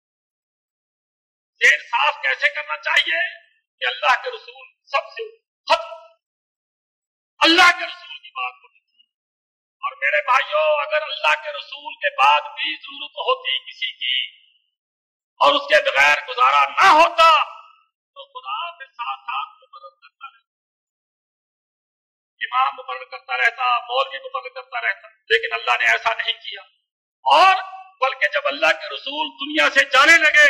ذہن صاف کیسے کرنا چاہیے؟ کہ اللہ کے رسول سب سے ختم، اللہ کے رسول کی بات کو، اور میرے بھائیوں اگر اللہ کے رسول کے بعد بھی ضرورت ہوتی کسی کی اور اس کے بغیر گزارا نہ ہوتا تو خدا کے ساتھ ساتھ مقرر کرتا رہتا، امام مقرر کرتا رہتا، مولوی مقرر کرتا رہتا، لیکن اللہ نے ایسا نہیں کیا۔ اور بلکہ جب اللہ کے رسول دنیا سے جانے لگے،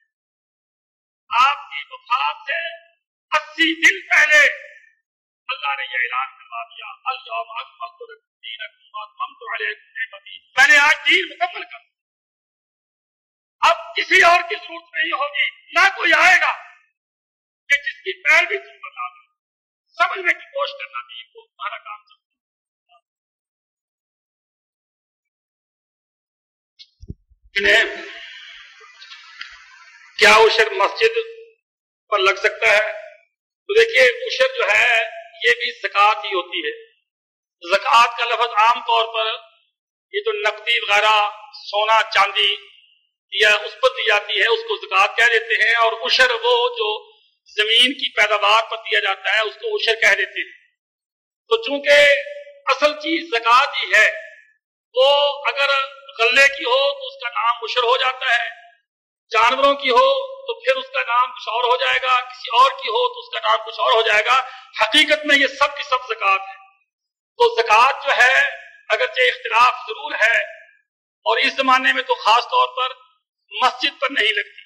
آپ کی وفات سے اسی دن پہلے اللہ نے یہ اعلان کروا دیا، اليوم اکملت لکم دینکم واتممت علیکم نعمتی، میں نے آج دین مکمل کر دیا۔ اب کسی اور کی ضرورت نہیں ہوگی، نہ کوئی آئے گا کہ جس کی پیروی تم بتا دو، سمجھنے کی کوشش کرنا دین کو تمہارا کام سمجھو۔ کیا عشر مسجد پر لگ سکتا ہے؟ تو دیکھیے عشر جو ہے یہ بھی زکوٰۃ ہی ہوتی ہے۔ زکوٰۃ کا لفظ عام طور پر یہ جو نقدی وغیرہ سونا چاندی یا اس پر دی جاتی ہے اس کو زکوٰۃ کہہ دیتے ہیں، اور عشر وہ جو زمین کی پیداوار پر دیا جاتا ہے اس کو عشر کہہ دیتے ہیں۔ تو چونکہ اصل چیز زکوٰۃ ہی ہے، وہ اگر غلے کی ہو تو اس کا نام عشر ہو جاتا ہے، جانوروں کی ہو تو پھر اس کا نام کچھ اور ہو جائے گا، کسی اور کی ہو تو اس کا نام کچھ اور ہو جائے گا۔ حقیقت میں یہ سب کی سب زکوٰۃ ہے۔ تو زکوٰۃ جو ہے اگرچہ اختلاف ضرور ہے، اور اس زمانے میں تو خاص طور پر مسجد پر نہیں لگتی۔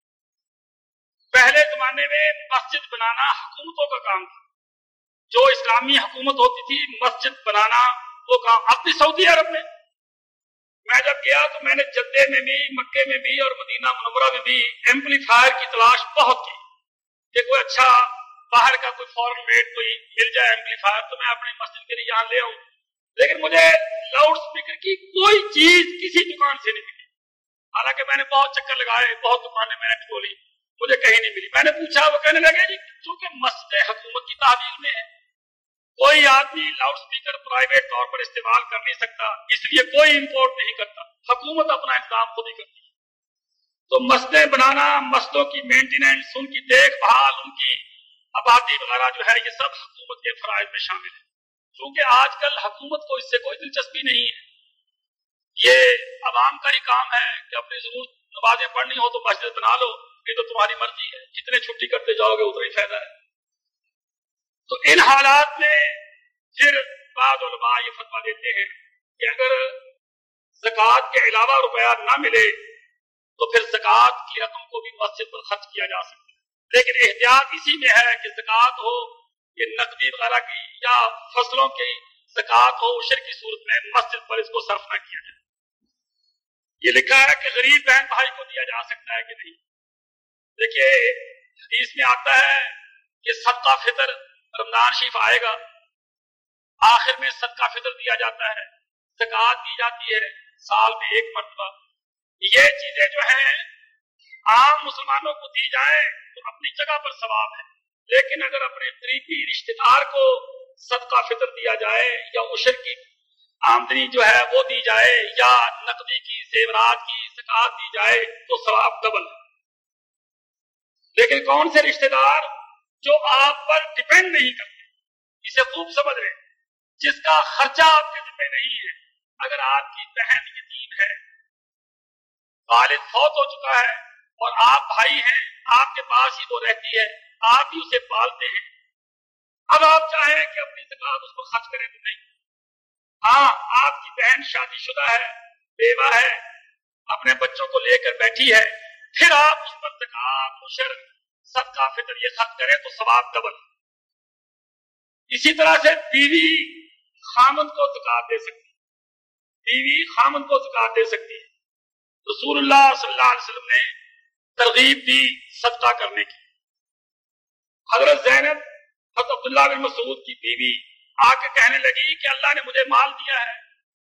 پہلے زمانے میں مسجد بنانا حکومتوں کا کام تھا، جو اسلامی حکومت ہوتی تھی مسجد بنانا وہ کام۔ اپنی سعودی عرب میں میں جب گیا تو میں نے جدے میں بھی، مکے میں بھی اور مدینہ منورہ میں بھی ایمپلیفائر کی تلاش بہت کی کہ کوئی اچھا باہر کا کوئی فورن میڈ کوئی مل جائے ایمپلیفائر تو میں اپنی مسجد کے لیے یہاں لے آؤں، لیکن مجھے لاؤڈ اسپیکر کی کوئی چیز کسی دکان سے نہیں ملی۔ حالانکہ میں نے بہت چکر لگائے، بہت دکانیں میں نے کھولی، مجھے کہیں نہیں ملی۔ میں نے پوچھا، وہ کہنے لگے جی چونکہ مسجد حکومت کی تحویل میں ہے، کوئی آدمی لاؤڈ اسپیکر پرائیویٹ طور پر استعمال کر نہیں سکتا، اس لیے کوئی امپورٹ نہیں کرتا، حکومت اپنا انتظام خود ہی کرتی ہے۔ تو مسجدیں بنانا، مسجدوں کی مینٹیننس، ان کی دیکھ بھال، ان کی آبادی وغیرہ جو ہے یہ سب حکومت کے فرائض میں شامل ہے۔ چونکہ آج کل حکومت کو اس سے کوئی دلچسپی نہیں ہے، یہ عوام کا ہی کام ہے کہ اپنی ضرورت نمازیں پڑھنی ہو تو مسجد بنا لو، یہ تو تمہاری مرضی ہے، جتنے چھٹی کرتے جاؤ گے اتنا ہی فائدہ ہے۔ تو ان حالات میں پھر بعض علماء یہ فتویٰ دیتے ہیں کہ اگر زکوٰۃ کے علاوہ روپیہ نہ ملے تو پھر زکوٰۃ کی رقم کو بھی مسجد پر خرچ کیا جا سکتا ہے، لیکن احتیاط اسی میں ہے کہ زکوٰۃ ہو کہ نقدی وغیرہ کی یا فصلوں کی زکوٰۃ ہو عشر کی صورت میں مسجد پر اس کو صرف نہ کیا جائے۔ یہ لکھا ہے کہ غریب بہن بھائی کو دیا جا سکتا ہے کہ نہیں۔ دیکھیے حدیث میں آتا ہے کہ صدقہ فطر رمضان شریف آئے گا، آخر میں صدقہ فطر دیا جاتا ہے، زکوٰۃ دی جاتی ہے سال میں ایک مرتبہ۔ یہ چیزیں جو ہیں عام مسلمانوں کو دی جائیں تو اپنی جگہ پر ثواب ہے، لیکن اگر اپنے قریبی رشتہ دار کو صدقہ فطر دیا جائے یا عشر کی آمدنی جو ہے وہ دی جائے یا نقدی کی زیورات کی زکوٰۃ دی جائے تو ثواب ڈبل ہے۔ لیکن کون سے رشتہ دار جو آپ پر ڈپینڈ نہیں کرتے، اسے خوب سمجھ رہے، جس کا خرچہ آپ کے ذمہ نہیں ہے۔ اگر آپ کی بہن یتیم ہے، والد فوت ہو چکا ہے اور آپ بھائی ہیں، آپ کے پاس ہی وہ رہتی ہے، آپ ہی اسے پالتے ہیں، اب آپ چاہیں کہ اپنی زکوٰۃ اس پر خرچ کریں تو نہیں۔ ہاں آپ کی بہن شادی شدہ ہے، بیوہ ہے، اپنے بچوں کو لے کر بیٹھی ہے، پھر آپ اس پر زکوٰۃ عشر صدقہ فطر یہ خرچ کریں تو ثواب ڈبل۔ اسی طرح سے بیوی خامند کو زکوٰۃ دے سکتی ہے، بیوی خامند کو زکوٰۃ دے سکتی ہے۔ رسول اللہ صلی اللہ علیہ وسلم نے ترغیب دی صدقہ کرنے کی۔ حضرت زینب حضرت عبداللہ بن مسعود کی بیوی آ کے کہنے لگی کہ اللہ نے مجھے مال دیا ہے،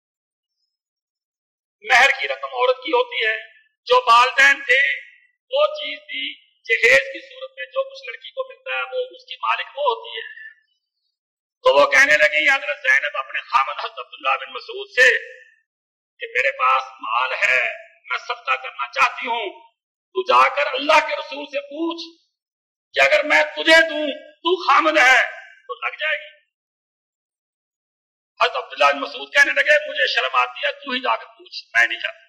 مہر کی رقم عورت کی ہوتی ہے، جو والدین تھے وہ چیز دی، جہیز کی صورت میں جو کچھ لڑکی کو ملتا ہے وہ اس کی مالک وہ ہوتی ہے۔ تو وہ کہنے لگی حضرت زینب اپنے خامد حضرت عبداللہ بن مسعود سے کہ میرے پاس مال ہے، میں صدقہ کرنا چاہتی ہوں، تو جا کر اللہ کے رسول سے پوچھ کہ اگر میں تجھے دوں تو خامد ہے تو لگ جائے گی۔ حضرت عبداللہ بن مسعود کہنے لگے مجھے شرم آتی ہے، تو ہی جا کر پوچھ، میں نہیں جاتا۔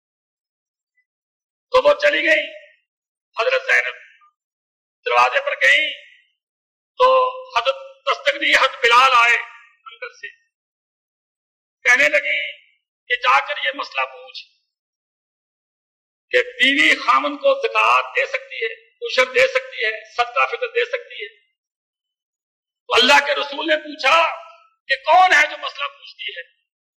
تو وہ چلی گئی، حضرت زینب دروازے پر گئی تو حضرت دستک دی، حضرت بلال آئے اندر سے، کہنے لگی کہ جا کر یہ مسئلہ پوچھ کہ بیوی خامن کو زکات دے سکتی ہے، عشر دے سکتی ہے، صدقہ فطر دے سکتی ہے؟ تو اللہ کے رسول نے پوچھا کہ کون ہے جو مسئلہ پوچھتی ہے؟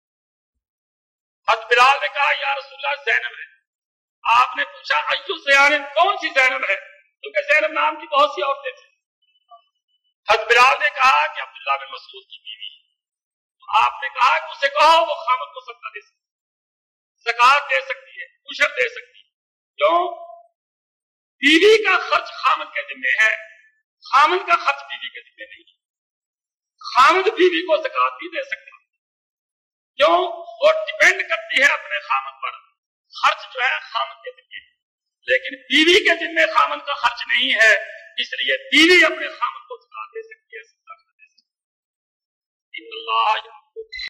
حضرت بلال نے کہا یا رسول اللہ زینب ہے۔ آپ نے پوچھا ایو زینب، کون سی زینب ہے؟ کیونکہ زینب نام کی بہت سی عورتیں تھیں۔ حضرت بلال نے کہا کہ عبداللہ بن مسعود کی بیوی۔ آپ نے کہا کہ اسے کہو وہ خامن کو صدقہ دے سکتی ہے، زکات دے سکتی ہے، عشر دے سکتی ہے۔ کیوں؟ بیوی کا خرچ خامن کے ذمہ ہے، خامن کا خرچ بیوی کے ذمہ نہیں ہے۔ خامن بیوی کو زکات نہیں دے سکتا، کیوں؟ وہ ڈیپینڈ کرتی ہے اپنے خامن پر، خرچ جو ہے خامن کے ذمہ ہے، لیکن بیوی کے ذمہ خامن کا خرچ نہیں ہے، اس لیے بیوی اپنے خامن کو زکات دے سکتی ہے، صدقہ دے سکتی ہے۔ ان اللہ